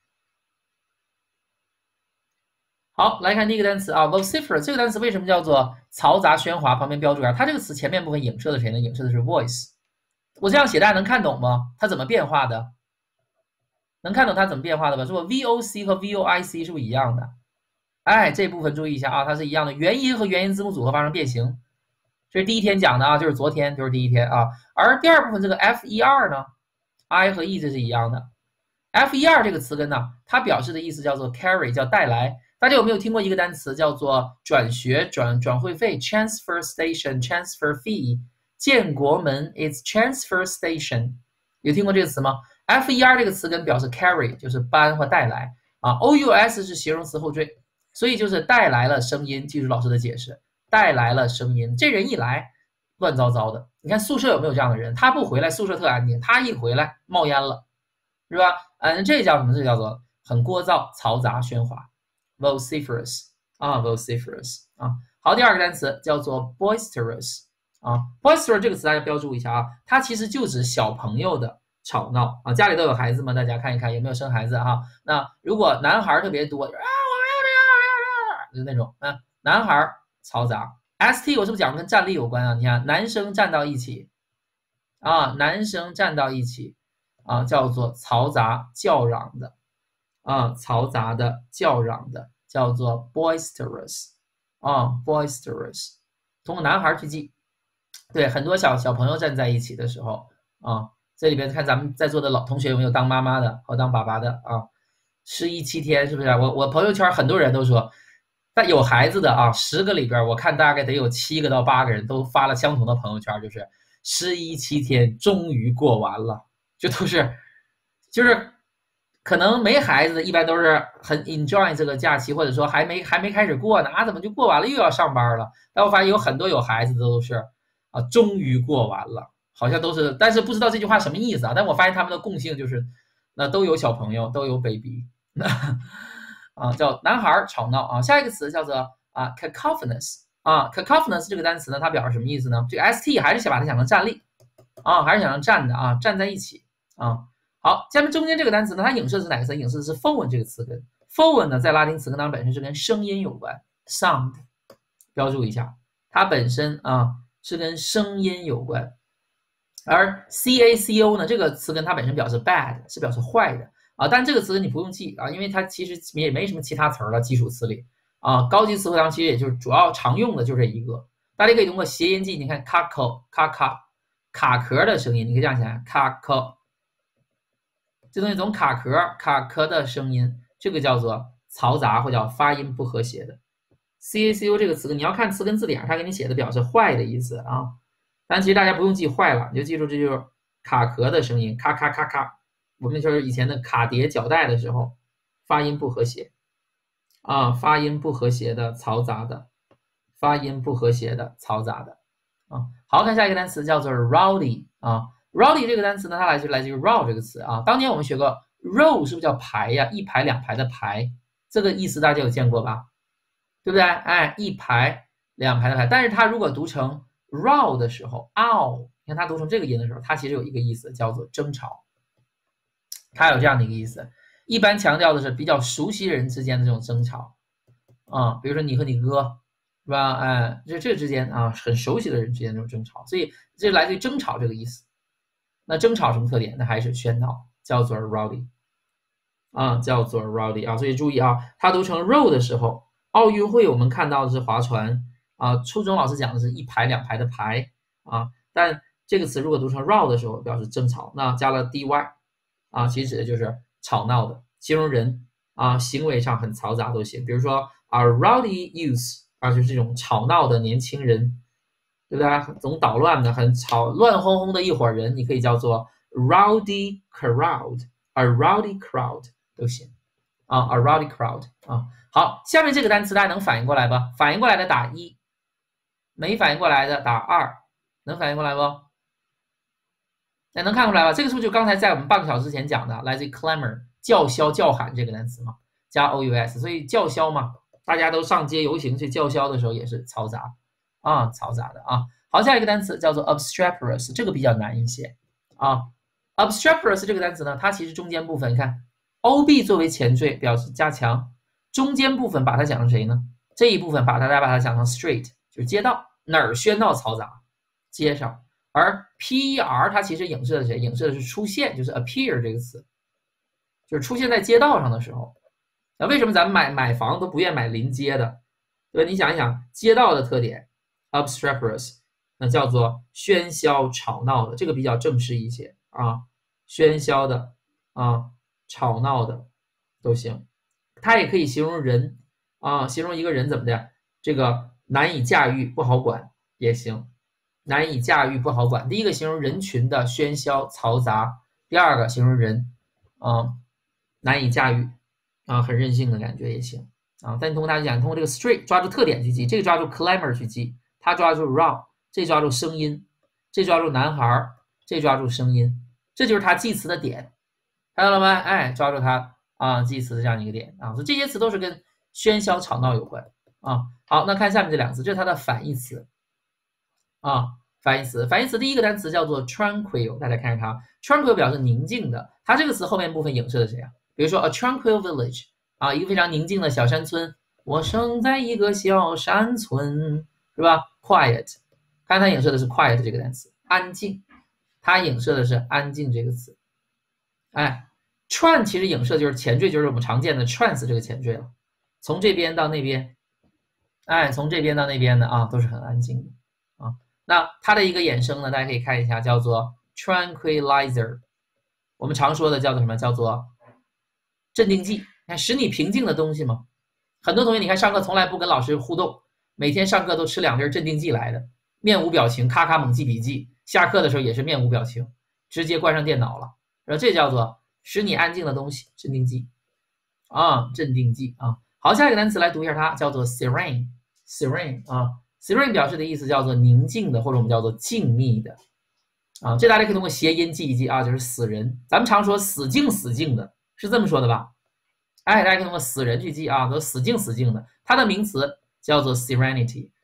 [SPEAKER 1] 好，来看第一个单词啊，vociferous 这个单词为什么叫做嘈杂喧哗？旁边标注一下，它这个词前面部分影射的谁呢？影射的是 voice。我这样写大家能看懂吗？它怎么变化的？能看懂它怎么变化的吧？是不 voc 和 voic 是不是一样的？哎，这部分注意一下啊，它是一样的，元音和元音字母组合发生变形。这是第一天讲的啊，就是昨天，就是第一天啊。而第二部分这个 fer 呢，i 和 e 这是一样的。fer 这个词根呢，它表示的意思叫做 carry，叫带来。大家有没有听过一个单词叫做转学转会费 transfer station transfer fee？ 建国门 is transfer station， 有听过这个词吗？fer 这个词根表示 carry， 就是搬或带来啊。ous 是形容词后缀，所以就是带来了声音。记住老师的解释，带来了声音。这人一来，乱糟糟的。你看宿舍有没有这样的人？他不回来，宿舍特安静；他一回来，冒烟了，是吧？这叫什么？这叫做很聒噪、嘈杂、喧哗。vociferous 啊 ，vociferous 啊。好，第二个单词叫做 boisterous 啊 ，boisterous 这个词大家标注一下啊，它其实就指小朋友的吵闹啊。家里都有孩子吗？大家看一看有没有生孩子哈。那如果男孩特别多，啊，我要就那种啊，男孩嘈杂。st 我是不是讲跟站立有关啊？你看，男生站到一起啊，男生站到一起啊，叫做嘈杂叫嚷的。啊，嘈杂的、叫嚷的，叫做 boisterous 啊，boisterous。通过男孩去记，对，很多小朋友站在一起的时候啊，这里边看咱们在座的老同学有没有当妈妈的和当爸爸的啊？失忆7天是不是？我朋友圈很多人都说，但有孩子的啊，10个里边我看大概得有7个到8个人都发了相同的朋友圈，就是失忆7天终于过完了，这都是就是。可能没孩子的，一般都是很 enjoy 这个假期，或者说还没开始过呢，啊，怎么就过完了又要上班了？但我发现有很多有孩子的都是啊，终于过完了，好像都是，但是不知道这句话什么意思啊？但我发现他们的共性就是，那都有小朋友，都有 baby，啊，叫男孩吵闹啊。下一个词叫做啊 cacophonous 啊 ，cacophonous 这个单词呢，它表示什么意思呢？这个 st 还是想把它想成站立啊，还是想成站的啊，站在一起啊。好，下面中间这个单词呢，它影射的是哪个词？影射的是 phone 这个词根。phone 呢，在拉丁词根当中本身是跟声音有关 ，sound， 标注一下，它本身啊是跟声音有关。而 caco 呢，这个词根它本身表示 bad， 是表示坏的啊。但这个词根你不用记啊，因为它其实也没什么其他词儿了，基础词里啊，高级词汇当中其实也就是主要常用的就这一个。大家可以通过谐音记，你看 caco 卡壳的声音，你可以这样想 caco， 这东西总卡壳的声音，这个叫做嘈杂或叫发音不和谐的。caco 这个词根，你要看词根字典，它给你写的表示坏的意思啊。但其实大家不用记坏了，你就记住这就是卡壳的声音，咔咔咔咔。我们就是以前的卡碟脚带的时候，发音不和谐啊，发音不和谐的嘈杂的，发音不和谐的嘈杂的啊。好，看下一个单词叫做 rowdy 啊 ，rowdy 这个单词呢，它来自于 row 这个词啊。当年我们学过 row 是不是叫排呀？一排两排的排，这个意思大家有见过吧？对不对？哎，一排两排的排，但是它如果读成 row 的时候 ow， 你看它读成这个音的时候，它其实有一个意思叫做争吵，它有这样的一个意思。一般强调的是比较熟悉人之间的这种争吵啊，比如说你和你哥是吧？哎，这之间啊，很熟悉的人之间这种争吵，所以这来自于争吵这个意思。那争吵什么特点？那还是喧闹，叫做 rowdy 啊，叫做 rowdy 啊。所以注意啊，它读成 row 的时候，奥运会我们看到的是划船啊，初中老师讲的是一排两排的排啊，但这个词如果读成 row 的时候，表示争吵，那加了 dy 啊，其实指的就是吵闹的，形容人啊行为上很嘈杂都行。比如说啊 rowdy youth 啊，就是这种吵闹的年轻人，对不对？总捣乱的，很吵，乱哄哄的一伙人，你可以叫做 rowdy crowd，a rowdy crowd 都行啊 ，a rowdy crowd 啊。好，下面这个单词大家能反应过来吧？反应过来的打1，没反应过来的打2，能反应过来不？那能看出来吧？这个是不是就刚才在我们半个小时之前讲的，来自于 clamor 叫嚣、叫喊这个单词嘛，加 ous， 所以叫嚣嘛，大家都上街游行去叫嚣的时候也是嘈杂啊，嘈杂的啊。好，下一个单词叫做 obstreperous， 这个比较难一些啊。obstreperous 这个单词呢，它其实中间部分，你看 ob 作为前缀表示加强，中间部分把它讲成谁呢？这一部分大家把它讲成 street， 就是街道，哪儿喧闹嘈杂？街上。而 per 它其实影射的谁？影射的是出现，就是 appear 这个词，就是出现在街道上的时候。那为什么咱们买房都不愿买临街的？对吧？你想一想，街道的特点 obstreperous， 那叫做喧嚣吵闹的，这个比较正式一些啊，喧嚣的啊，吵闹的都行。它也可以形容人啊，形容一个人怎么的，这个难以驾驭，不好管也行。难以驾驭不好管，第一个形容人群的喧嚣嘈杂，第二个形容人难以驾驭啊，很任性的感觉也行啊。但通过大家讲，通过这个 street 抓住特点去记，这个抓住 clamor 去记，他抓住 row， 这抓住声音，这抓住男孩，这抓住声音，这就是他记词的点，看到了吗？哎，抓住他啊记词的这样一个点啊，所以这些词都是跟喧嚣吵闹有关啊。好，那看下面这两个词，这是它的反义词啊。反义词第一个单词叫做 tranquil， 大家看看它 tranquil 表示宁静的，它这个词后面部分影射的谁啊？比如说 a tranquil village 啊，一个非常宁静的小山村，我生在一个小山村，是吧 ？quiet， 看它影射的是 quiet 这个单词，安静，它影射的是安静这个词。哎 ，tran 其实影射就是前缀，就是我们常见的 trans 这个前缀了，从这边到那边，哎，从这边到那边的啊，都是很安静的啊。那它的一个衍生呢，大家可以看一下，叫做 tranquilizer， 我们常说的叫做什么？叫做镇定剂，看使你平静的东西嘛。很多同学你看上课从来不跟老师互动，每天上课都吃2粒镇定剂来的，面无表情，咔咔猛记笔记，下课的时候也是面无表情，直接关上电脑了。然后这叫做使你安静的东西，镇定剂啊，镇定剂啊。好，下一个单词来读一下它，叫做 serene 啊。serene 表示的意思叫做宁静的，或者我们叫做静谧的啊。这大家可以通过谐音记一记啊，就是死人。咱们常说死静死静的，是这么说的吧？哎，大家可以通过死人去记啊，都死静死静的。它的名词叫做 serenity，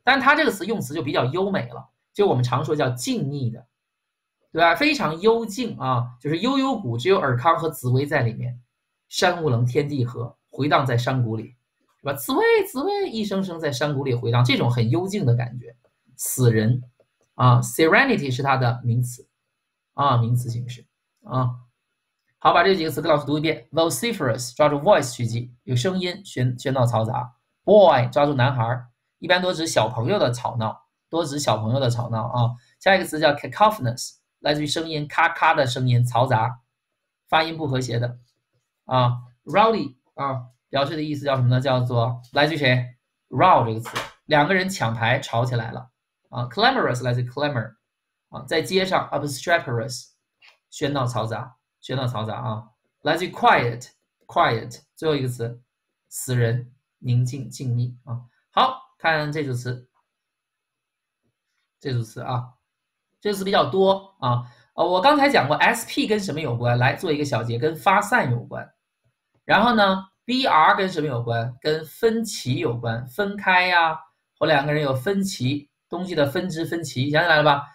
[SPEAKER 1] 但它这个词用词就比较优美了，就我们常说叫静谧的，对吧？非常幽静啊，就是悠悠谷，只有尔康和紫薇在里面，山无棱，天地合，回荡在山谷里，是吧？紫薇，紫薇，一声声在山谷里回荡，这种很幽静的感觉。死人啊 ，serenity 是它的名词啊，名词形式啊。好，把这几个词跟老师读一遍。vociferous 抓住 voice 去记，有声音，喧闹嘈杂。boy 抓住男孩，一般多指小朋友的吵闹，多指小朋友的吵闹啊。下一个词叫 cacophonous， 来自于声音，咔咔的声音，嘈杂，发音不和谐的啊。rowdy 啊，表示的意思叫什么呢？叫做来自于谁 ？row 这个词，两个人抢牌吵起来了啊。clamorous 来自于 clamor 啊，在街上 obstreperous 喧闹嘈杂。喧闹嘈杂啊，来自于 quiet， 最后一个词，死人，宁静，静谧啊。好，看这组词，这组词啊，这组词比较多啊。我刚才讲过 SP 跟什么有关？来做一个小结，跟发散有关。然后呢 ，BR 跟什么有关？跟分歧有关，分开呀，或两个人有分歧，东西的分支分歧，想起来了吧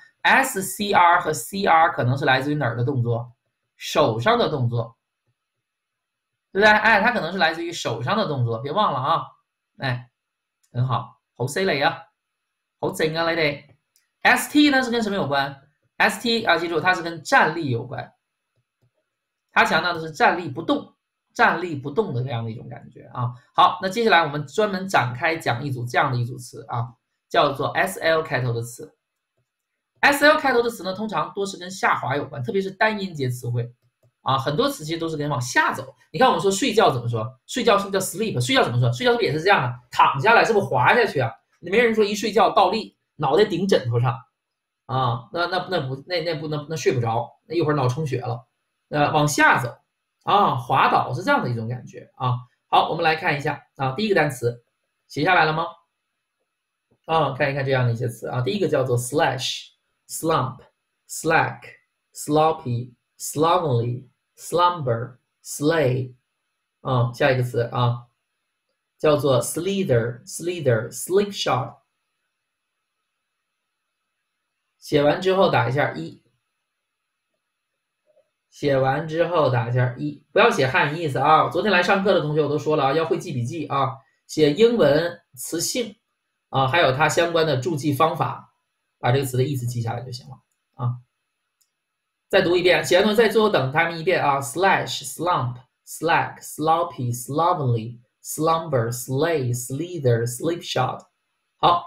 [SPEAKER 1] ？SCR 和 CR 可能是来自于哪儿的动作？手上的动作，对不对？哎，它可能是来自于手上的动作，别忘了啊！哎，很好，好犀利啊，好正啊，你哋。ST 呢是跟什么有关 ？ST 要记住，它是跟站立有关，它强调的是站立不动，站立不动的这样的一种感觉啊。好，那接下来我们专门展开讲一组这样的一组词啊，叫做 SL 开头的词。SL 开头的词呢，通常多是跟下滑有关，特别是单音节词汇啊，很多词其实都是跟往下走。你看我们说睡觉怎么说？睡觉是不是叫 sleep？ 睡觉怎么说？睡觉是不是也是这样的？躺下来是不是滑下去啊？没人说一睡觉倒立，脑袋顶枕头上啊，那睡不着，那一会儿脑充血了。往下走啊，滑倒是这样的一种感觉啊。好，我们来看一下啊，第一个单词写下来了吗？啊，看一看这样的一些词啊，第一个叫做 slash。slump，slack，sloppy，slumberly，slay，啊，下一个词啊，叫做 slither，slipshod。写完之后打一下1，写完之后打一下1，不要写汉语意思啊。昨天来上课的同学我都说了啊，要会记笔记啊，写英文词性啊，还有它相关的注记方法，把这个词的意思记下来就行了啊。再读一遍，写完同学再最后等他们一遍啊 ，slash，slump，slack，sloppy，slumber，slay，slither，slipshod。好，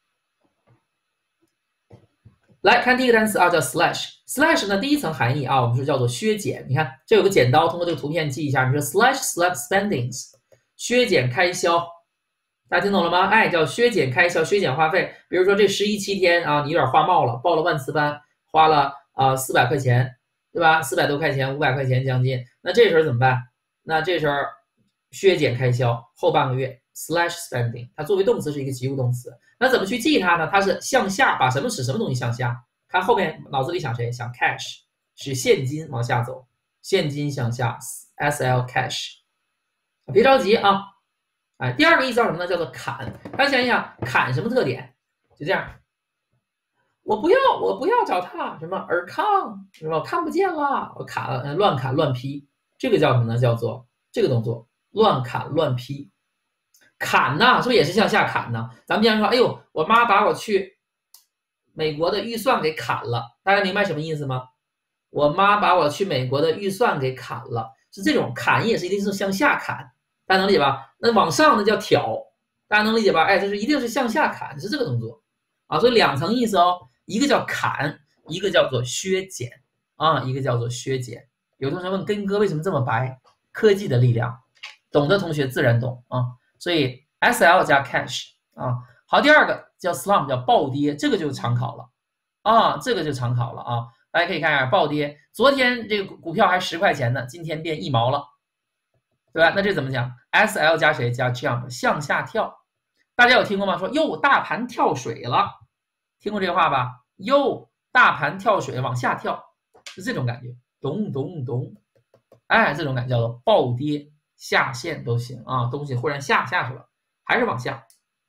[SPEAKER 1] 来看第一个单词啊，叫 slash。slash 呢，第一层含义啊，我们说叫做削减。你看这有个剪刀，通过这个图片记一下。你说 slash spendings， 削减开销，大家听懂了吗？哎，叫削减开销，削减花费。比如说这17天啊，你有点花冒了，报了万词班，花了400块钱，对吧？400多块钱，500块钱将近。那这时候怎么办？那这时候削减开销，后半个月 slash spending， 它作为动词是一个及物动词。那怎么去记它呢？它是向下，把什么使什么东西向下？看后面脑子里想谁？想 cash， 使现金往下走，现金向下 ，SL cash。别着急啊，哎，第二个意思叫什么呢？叫做砍。大家想一想，砍什么特点？就这样，我不要找他，什么尔康，是吧？我看不见了，我砍了，乱砍乱劈，这个叫什么呢？叫做这个动作，乱砍乱劈。砍呢，是不是也是向下砍呢？咱们经常说，哎呦，我妈把我去美国的预算给砍了，大家明白什么意思吗？我妈把我去美国的预算给砍了，是这种砍也是一定是向下砍，大家能理解吧？那往上的叫挑，大家能理解吧？哎，这是一定是向下砍，是这个动作啊，所以两层意思哦，一个叫砍，一个叫做削减啊，一个叫做削减。有同学问根哥为什么这么白？科技的力量，懂的同学自然懂啊。所以 SL 加 cash 啊，好，第二个叫 slump， 叫暴跌，这个就常考了啊，这个就常考了啊。大家可以看一下暴跌，昨天这个股票还10块钱呢，今天变1毛了，对吧？那这怎么讲 ？SL 加谁？加 jump， 向下跳。大家有听过吗？说哟，大盘跳水了，听过这个话吧？哟，大盘跳水往下跳，是这种感觉，咚咚咚，哎，这种感觉叫做暴跌。下线都行啊，东西忽然下去了，还是往下。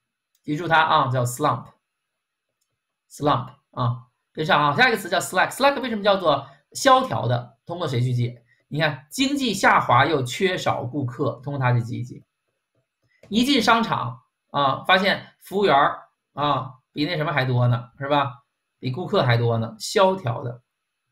[SPEAKER 1] 记住它啊，叫 slump 啊。跟上啊，下一个词叫 slack 为什么叫做萧条的？通过谁去记？你看，经济下滑又缺少顾客，通过它去记一记。一进商场啊，发现服务员啊比那什么还多呢，是吧？比顾客还多呢，萧条的。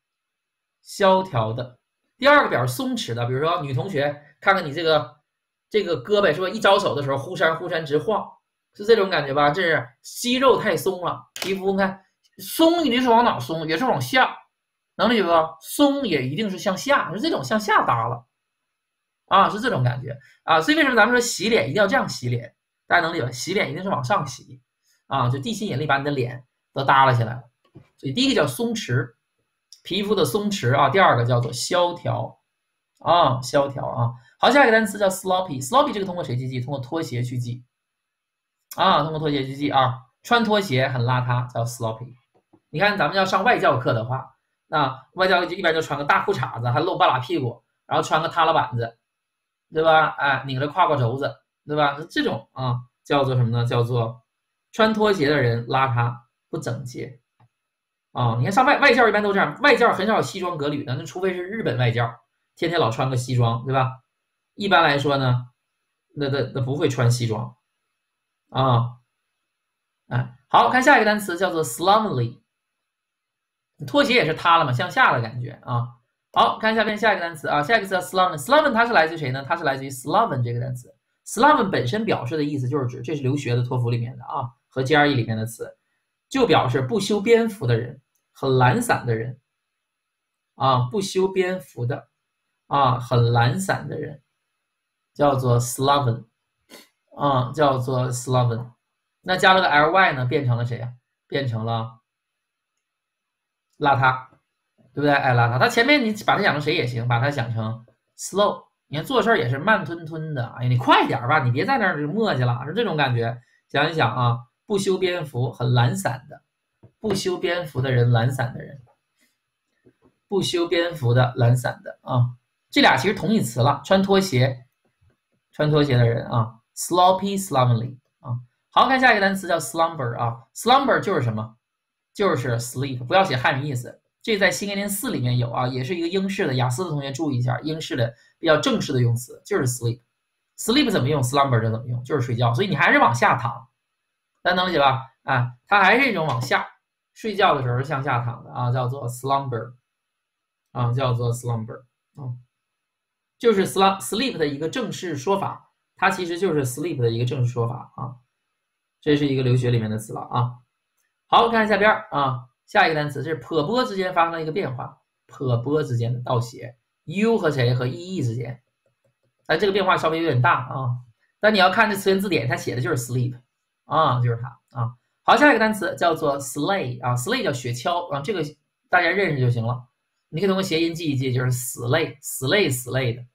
[SPEAKER 1] 第二个表是松弛的，比如说女同学，看看你这个胳膊是吧？一招手的时候忽闪直晃，是这种感觉吧？这是肌肉太松了，皮肤你看松，你是往哪松？也是往下，能理解吧？松也一定是向下，是这种向下耷了啊，是这种感觉啊。所以为什么咱们说洗脸一定要这样洗脸？大家能理解吧？洗脸一定是往上洗啊，就地心引力把你的脸都耷拉起来了。所以第一个叫松弛，皮肤的松弛啊。第二个叫做萧条啊，萧条啊。好，下一个单词叫 sloppy 这个通过谁去记？通过拖鞋去记啊，通过拖鞋去记啊。穿拖鞋很邋遢，叫 sloppy。你看咱们要上外教课的话，那外教就一般就穿个大裤衩子，还露半拉屁股，然后穿个塌拉板子，对吧？哎，拧着胯胯轴子，对吧？这种啊叫做什么呢？叫做穿拖鞋的人邋遢不整洁啊。你看上外教一般都这样，外教很少有西装革履的，那除非是日本外教，天天老穿个西装，对吧？一般来说呢，那不会穿西装啊。哎，好看下一个单词叫做 slovenly， 拖鞋也是塌了嘛，向下的感觉啊。好看下边下一个单词啊，下一个词叫 sloven 它是来自于谁呢？它是来自于 sloven 这个单词。sloven 本身表示的意思就是指，这是留学的托福里面的啊和 GRE 里面的词，就表示不修边幅的人，很懒散的人啊，不修边幅的啊，很懒散的人，叫做 sloven 啊，叫做 sloven。那加了个 ly 呢，变成了谁呀？变成了邋遢，对不对？哎，邋遢。它前面你把它想成谁也行，把它想成 slow。你看做事也是慢吞吞的，哎呀，你快点吧，你别在那儿磨叽了，是这种感觉。想一想啊，不修边幅，很懒散的，不修边幅的人，懒散的人，不修边幅的，懒散的啊，这俩其实同义词了。穿拖鞋的人啊 ，sloppy，slovenly 啊。好看下一个单词叫 slumber 啊 ，slumber 就是什么？就是 sleep， 不要写汉语意思。这在新概念4里面有啊，也是一个英式的，雅思的同学注意一下，英式的比较正式的用词就是 sleep。sleep 怎么用 ？slumber 这怎么用？就是睡觉。所以你还是往下躺，大家能理解吧？啊，它还是一种往下睡觉的时候是向下躺的啊，叫做 slumber 啊，叫做 slumber 啊，就是 sleep 的一个正式说法，它其实就是 sleep 的一个正式说法啊。这是一个留学里面的词了啊。好，看下边啊，下一个单词是跛波之间发生了一个变化，跛波之间的倒写 u 和谁和 ee 之间，但这个变化稍微有点大啊。但你要看这词源字典，它写的就是 sleep 啊，就是它啊。好，下一个单词叫做 slay 啊 ，slay 叫雪橇啊，这个大家认识就行了。你可以通过谐音记一记，就是死累的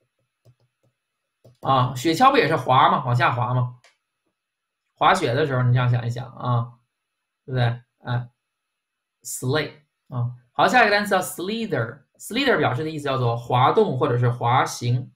[SPEAKER 1] 啊。雪橇不也是滑吗？往下滑吗？滑雪的时候，你这样想一想啊，对不对？哎 ，slay 啊。好，下一个单词叫 slither 表示的意思叫做滑动或者是滑行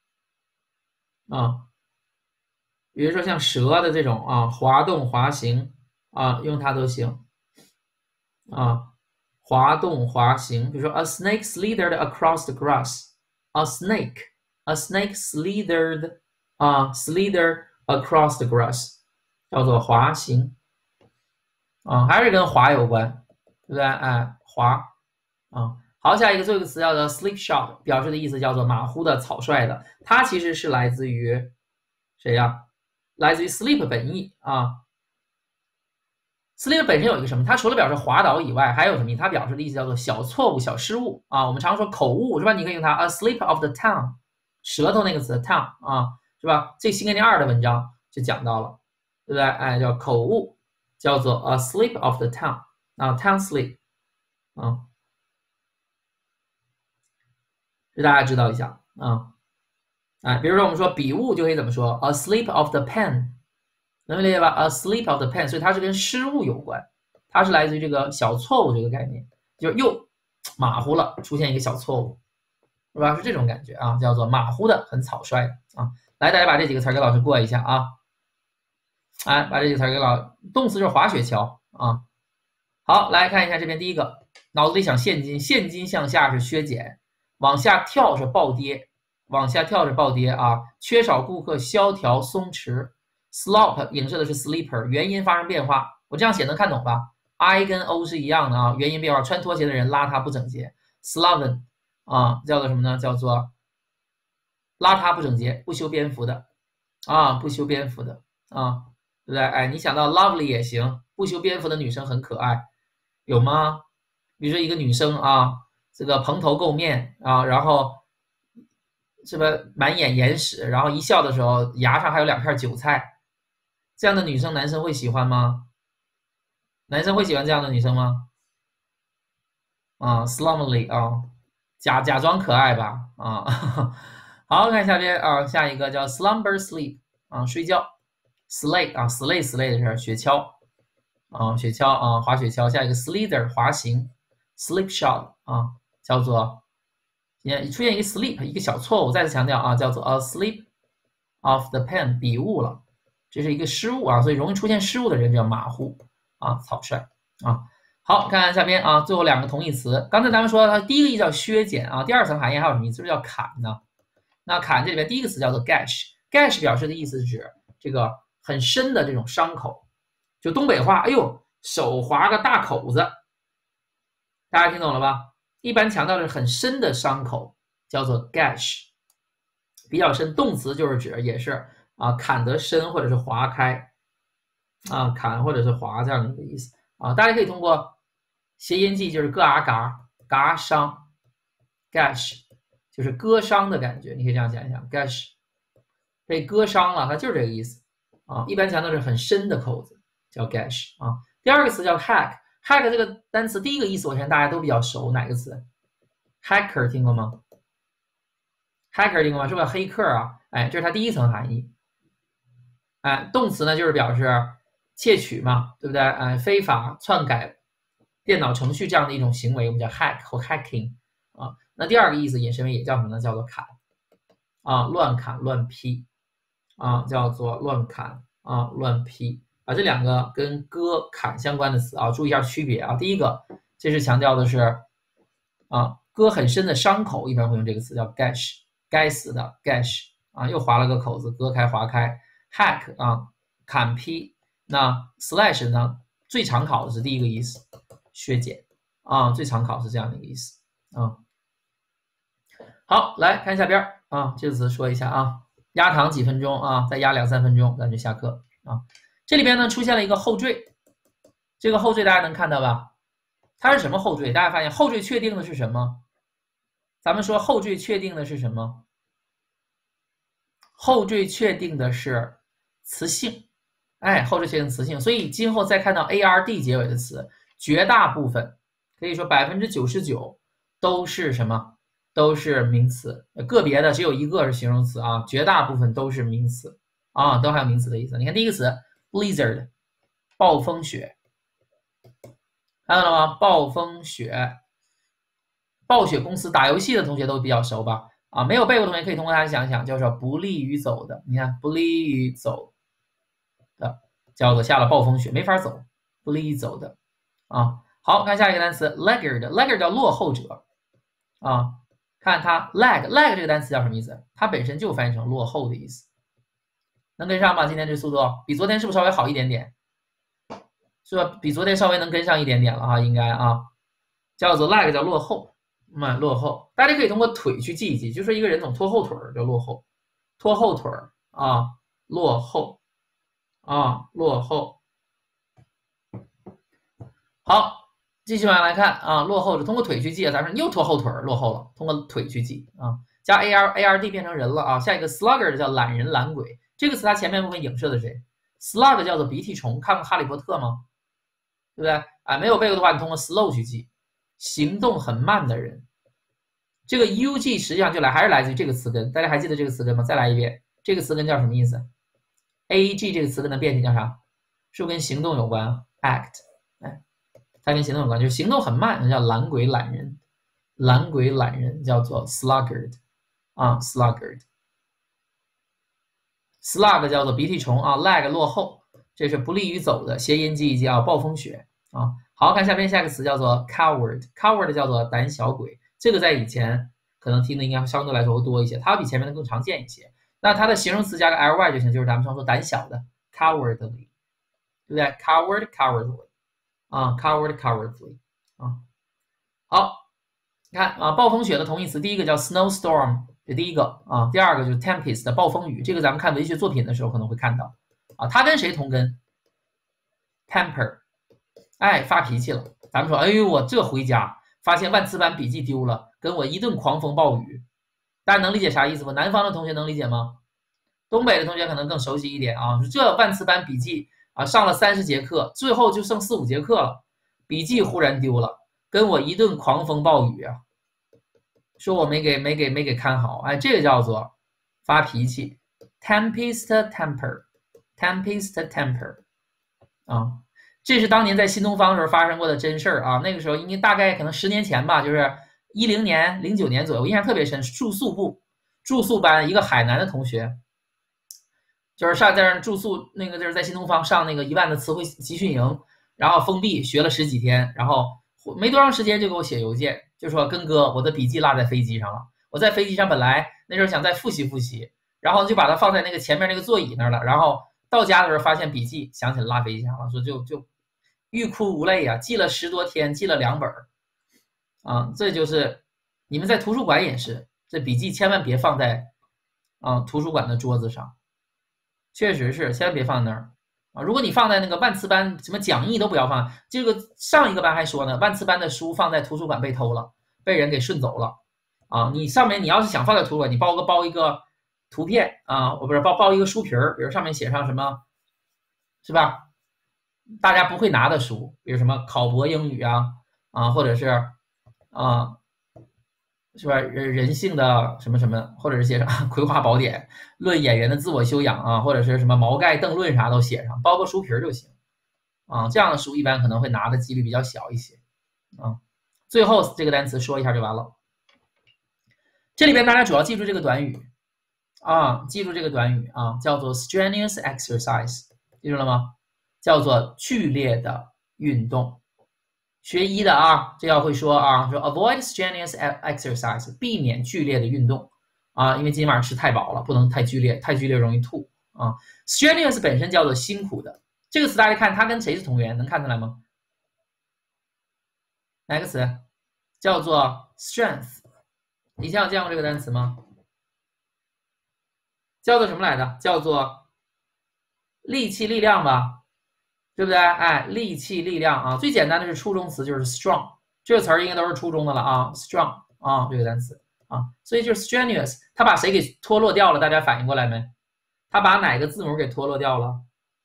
[SPEAKER 1] 啊。比如说像蛇的这种啊，滑动滑行啊，用它都行啊。滑动滑行，比如说 a snake slithered across the grass，a snake slithered slithered across the grass， 叫做滑行啊，还是跟滑有关，对不对？哎，滑啊。好，下一个最后一个词叫做 slipshod， 表示的意思叫做马虎的、草率的，它其实是来自于谁呀？来自于 sleep 本意啊。sleep 本身有一个什么？它除了表示滑倒以外，还有什么？它表示的意思叫做小错误、小失误啊。我们常说口误是吧？你可以用它 a slip of the tongue， 舌头那个词 tongue 啊，是吧？这新概念2的文章就讲到了，对不对？哎，叫口误，叫做 a slip of the tongue 啊 ，tongue slip 啊，这大家知道一下啊。哎，比如说我们说笔误就可以怎么说 ？a slip of the pen。能理解吧 ？A slip of the pen， 所以它是跟失误有关，它是来自于这个小错误这个概念，就是又马虎了，出现一个小错误，是吧？是这种感觉啊，叫做马虎的，很草率的啊。来，大家把这几个词给老师过一下啊。 哎，把这几个词给动词就是滑雪橇啊。好，来看一下这边第一个，脑子里想现金，现金向下是削减，往下跳是暴跌，往下跳是暴跌啊。缺少顾客，萧条松弛。Slop 影射的是 sleeper， 原因发生变化。我这样写能看懂吧 ？I 跟 O 是一样的啊，原因变化。穿拖鞋的人邋遢不整洁 ，sloven 啊，叫做什么呢？叫做邋遢不整洁，不修边幅的啊，不修边幅的啊，对不对？哎，你想到 lovely 也行，不修边幅的女生很可爱。有吗？比如说一个女生啊，这个蓬头垢面啊，然后是吧，满眼眼屎，然后一笑的时候牙上还有2片韭菜，这样的女生男生会喜欢吗？男生会喜欢这样的女生吗？啊 ，slumly 啊，假装可爱吧啊。好，看下边啊，下一个叫 slumber sleep 啊，睡觉 ，sleigh 啊，sleigh 的是雪橇。啊，雪橇啊，滑雪橇。下一个 slither 滑行 ，slipshod 啊，叫做也出现一个 slip 一个小错误，再次强调啊，叫做 a slip of the pen 笔误了，这是一个失误啊，所以容易出现失误的人叫马虎啊，草率啊。好，看看下边啊，最后2个同义词。刚才咱们说它第一个意思叫削减啊，第2层含义还有什么意思？是不是叫砍呢？那砍这里边第一个词叫做 gash，gash 表示的意思是指这个很深的这种伤口。就东北话，哎呦，手划个大口子，大家听懂了吧？一般强调的是很深的伤口，叫做 gash， 比较深。动词就是指也是啊，砍得深或者是划开啊，砍或者是划这样的一个意思啊。大家可以通过谐音记，就是咯啊嘎嘎伤 gash， 就是割伤的感觉，你可以这样想一想 gash 被割伤了，它就是这个意思啊。一般强调是很深的口子。叫 gash 啊，第2个词叫 hack，hack 这个单词第一个意思我相信大家都比较熟，哪个词 ？hacker 听过吗 ？hacker 听过吗？是不是黑客啊？哎，这是它第1层含义。哎，动词呢就是表示窃取嘛，对不对？哎，非法篡改电脑程序这样的一种行为，我们叫 hack 或 hacking 啊。那第2个意思引申为也叫什么呢？叫做砍啊，乱砍乱劈啊，叫做乱砍啊，乱劈。啊，这2个跟割砍相关的词啊，注意一下区别啊。第一个，这是强调的是啊，割很深的伤口，一般会用这个词叫 gash， 该死的 gash 啊，又划了个口子，割开划开。hack 啊，砍劈。那 slash 呢，最常考的是第一个意思，削减啊，最常考是这样的一个意思啊。好，来看下边啊，这个词说一下啊，压堂几分钟啊，再压2、3分钟，咱就下课啊。这里边呢出现了一个后缀，这个后缀大家能看到吧？它是什么后缀？大家发现后缀确定的是什么？咱们说后缀确定的是什么？后缀确定的是词性，哎，后缀确定词性，所以今后再看到 ard 结尾的词，绝大部分可以说99%都是什么？都是名词，个别的只有1个是形容词啊，绝大部分都是名词啊，都还有名词的意思。你看第一个词。blizzard 暴风雪，看到了吗？暴风雪，暴雪公司打游戏的同学都比较熟吧？啊，没有背过的同学可以通过它想一想，叫做不利于走的。你看，不利于走的，叫做下了暴风雪没法走，不利于走的啊。好看下一个单词 laggard 叫落后者啊。看它 lag 这个单词叫什么意思？它本身就翻译成落后的意思。能跟上吗？今天这速度比昨天是不是稍微好一点点？是吧？比昨天稍微能跟上一点点了哈，应该啊，叫做 lag 叫落后，落后。大家可以通过腿去记一记，就说一个人总拖后腿叫落后，拖后腿啊，落后啊，落后。好，继续往下来看啊，落后是通过腿去记啊，咱们又拖后腿落后了，通过腿去记啊，加 ard 变成人了啊。下一个 sluggard 叫懒人懒鬼。这个词它前面部分影射的谁 ？slug 叫做鼻涕虫，看过《哈利波特》吗？对不对？啊，没有背过的话，你通过 slow 去记，行动很慢的人。这个 ug 实际上还是来自于这个词根，大家还记得这个词根吗？再来一遍，这个词根叫什么意思 ？aeg 这个词根的变体叫啥？是不是跟行动有关啊 ？act， 哎，它跟行动有关，就是行动很慢，叫懒鬼懒人，懒鬼懒人叫做 sluggard 啊 sluggard。slug 叫做鼻涕虫啊 ，lag 落后这是不利于走的，谐音记一记啊，暴风雪啊。好，看下边下一个词叫做 coward，coward 叫做胆小鬼，这个在以前可能听的应该相对来说会多一些，它比前面的更常见一些。那它的形容词加个 ly 就行，就是咱们常说胆小的 cowardly， 对不对 ？coward cowardly 啊 ，coward cowardly 啊。好，你看啊，暴风雪的同义词，第一个叫 snowstorm， 这第一个啊，第二个就是 tempest 暴风雨，这个咱们看文学作品的时候可能会看到啊。它跟谁同根 ？temper， 哎，发脾气了。咱们说，哎呦，我这回家发现万磁版笔记丢了，跟我一顿狂风暴雨。大家能理解啥意思吗？南方的同学能理解吗？东北的同学可能更熟悉一点啊。这万磁版笔记啊，上了30节课，最后就剩4、5节课了，笔记忽然丢了，跟我一顿狂风暴雨啊，说我没给看好，哎，这个叫做发脾气 ，tempest temper，tempest temper 啊。这是当年在新东方的时候发生过的真事儿啊。那个时候应该大概可能10年前吧，就是10年、09年左右，我印象特别深。住宿班一个海南的同学，就是在那住宿，那个就是在新东方上那个1万的词汇集训营，然后封闭学了10几天，然后没多长时间就给我写邮件，就说根哥，我的笔记落在飞机上了。我在飞机上本来那时候想再复习复习，然后就把它放在那个前面那个座椅那儿了，然后到家的时候发现笔记想起来落飞机上了，说就欲哭无泪啊，记了10多天，记了2本啊。这就是你们在图书馆也是，这笔记千万别放在图书馆的桌子上，确实是千万别放那儿啊。如果你放在那个万磁班什么讲义都不要放，这个上一个班还说呢，万磁班的书放在图书馆被偷了，被人给顺走了啊。你上面你要是想放在图书馆，你包一个图片啊，我不是包一个书皮儿，比如上面写上什么，是吧？大家不会拿的书，比如什么考博英语啊，或者是是吧人性的什么什么，或者是写上《葵花宝典》论演员的自我修养啊，或者是什么毛概邓论啥都写上，包个书皮就行啊。这样的书一般可能会拿的几率比较小一些啊。最后这个单词说一下就完了。这里边大家主要记住这个短语啊，记住这个短语啊，叫做 strenuous exercise， 记住了吗？叫做剧烈的运动。学医的啊，这要会说啊，说 avoid strenuous exercise， 避免剧烈的运动啊，因为今晚上吃太饱了，不能太剧烈，太剧烈容易吐啊。strenuous 本身叫做辛苦的，这个词大家看它跟谁是同源，能看出来吗？哪个词？叫做 strength， 你见过这个单词吗？叫做什么来的？叫做力气、力量吧。对不对？哎，力气、力量啊，最简单的是初中词，就是 strong， 这个词儿应该都是初中的了啊 ，strong 啊，这个单词啊，所以就是 strenuous， 它把谁给脱落掉了？大家反应过来没？它把哪个字母给脱落掉了？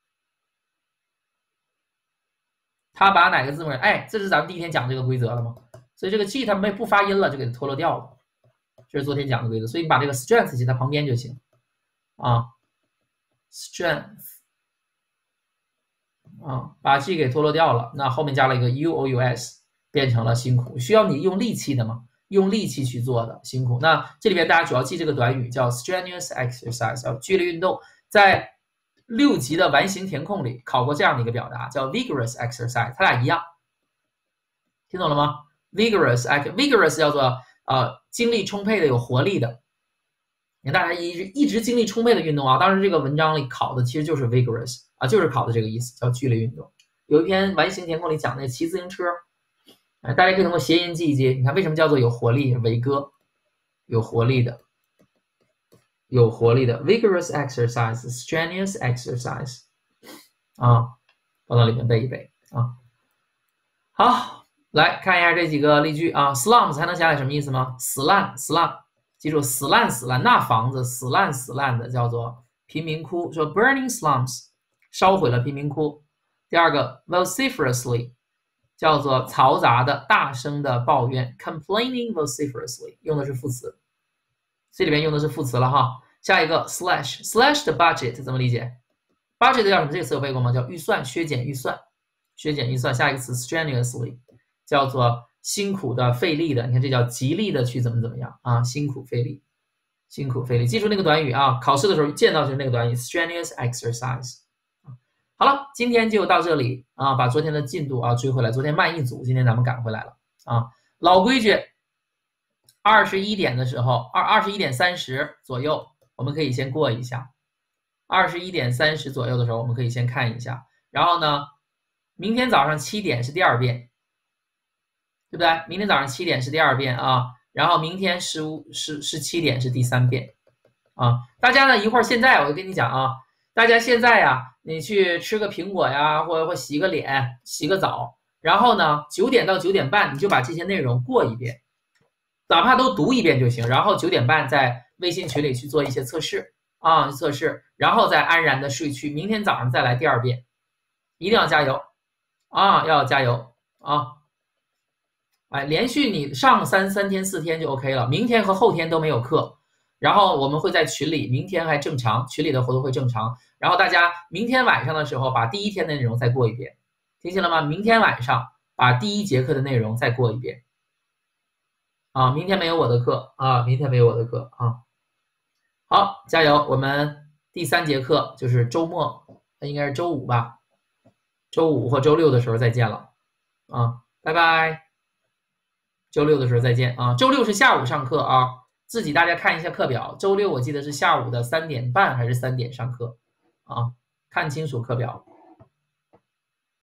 [SPEAKER 1] 它把哪个字母？哎，这是咱们第一天讲这个规则了吗？所以这个 g 它不发音了，就给它脱落掉了，这是昨天讲的规则。所以你把这个 strength 写在旁边就行啊 ，strength。把 g 给脱落掉了，那后面加了一个 uous， 变成了辛苦，需要你用力气的嘛，用力气去做的辛苦。那这里边大家主要记这个短语叫 strenuous exercise， 叫剧烈运动。在6级的完形填空里考过这样的一个表达，叫 vigorous exercise， 它俩一样，听懂了吗 ？vigorous 叫做精力充沛的、有活力的。你看大家一直精力充沛的运动啊，当时这个文章里考的其实就是 vigorous 啊，就是考的这个意思，叫剧烈运动。有一篇完形填空里讲那个骑自行车，大家可以通过谐音记一记。你看为什么叫做有活力？伟哥，有活力的，有活力的 vigorous exercise， strenuous exercise 啊，放到里面背一背啊。好，来看一下这几个例句啊 ，slums 还能想起来什么意思吗？死烂 slum。记住，死烂那房子死烂的叫做贫民窟。说 burning slums， 烧毁了贫民窟。第二个 vociferously 叫做嘈杂的、大声的抱怨 ，complaining vociferously 用的是副词，这里边用的是副词了哈。下一个 slash 的 budget 怎么理解 ？budget 叫什么？这个词有背过吗？叫预算，削减预算，削减预算。下一个词 strenuously 叫做辛苦的、费力的，你看这叫极力的去怎么样啊？辛苦费力，辛苦费力。记住那个短语啊，考试的时候见到就是那个短语 strenuous exercise。 好了，今天就到这里啊，把昨天的进度啊追回来。昨天慢一组，今天咱们赶回来了啊。老规矩，21点的时候，21点30左右，我们可以先过一下。21点30左右的时候，我们可以先看一下。然后呢，明天早上7点是第2遍，对不对？明天早上7点是第2遍啊。然后明天17点是第3遍啊。大家呢，一会儿现在我就跟你讲啊，大家现在呀，你去吃个苹果呀，或洗个脸、洗个澡，然后呢，9点到9点半你就把这些内容过一遍，哪怕都读一遍就行。然后9点半在微信群里去做一些测试啊，测试，然后再安然的睡去。明天早上再来第2遍，一定要加油啊，要加油啊！哎，连续你上3天4天就 OK 了，明天和后天都没有课。然后我们会在群里，明天还正常，群里的活动会正常。然后大家明天晚上的时候把第1天的内容再过一遍，听清了吗？明天晚上把第1节课的内容再过一遍。啊，明天没有我的课啊，明天没有我的课啊。好，加油！我们第3节课就是周末，应该是周5吧，周5或周6的时候再见了啊，拜拜。周6的时候再见啊，周6是下午上课啊，自己大家看一下课表。周6我记得是下午的3点半还是3点上课啊，看清楚课表。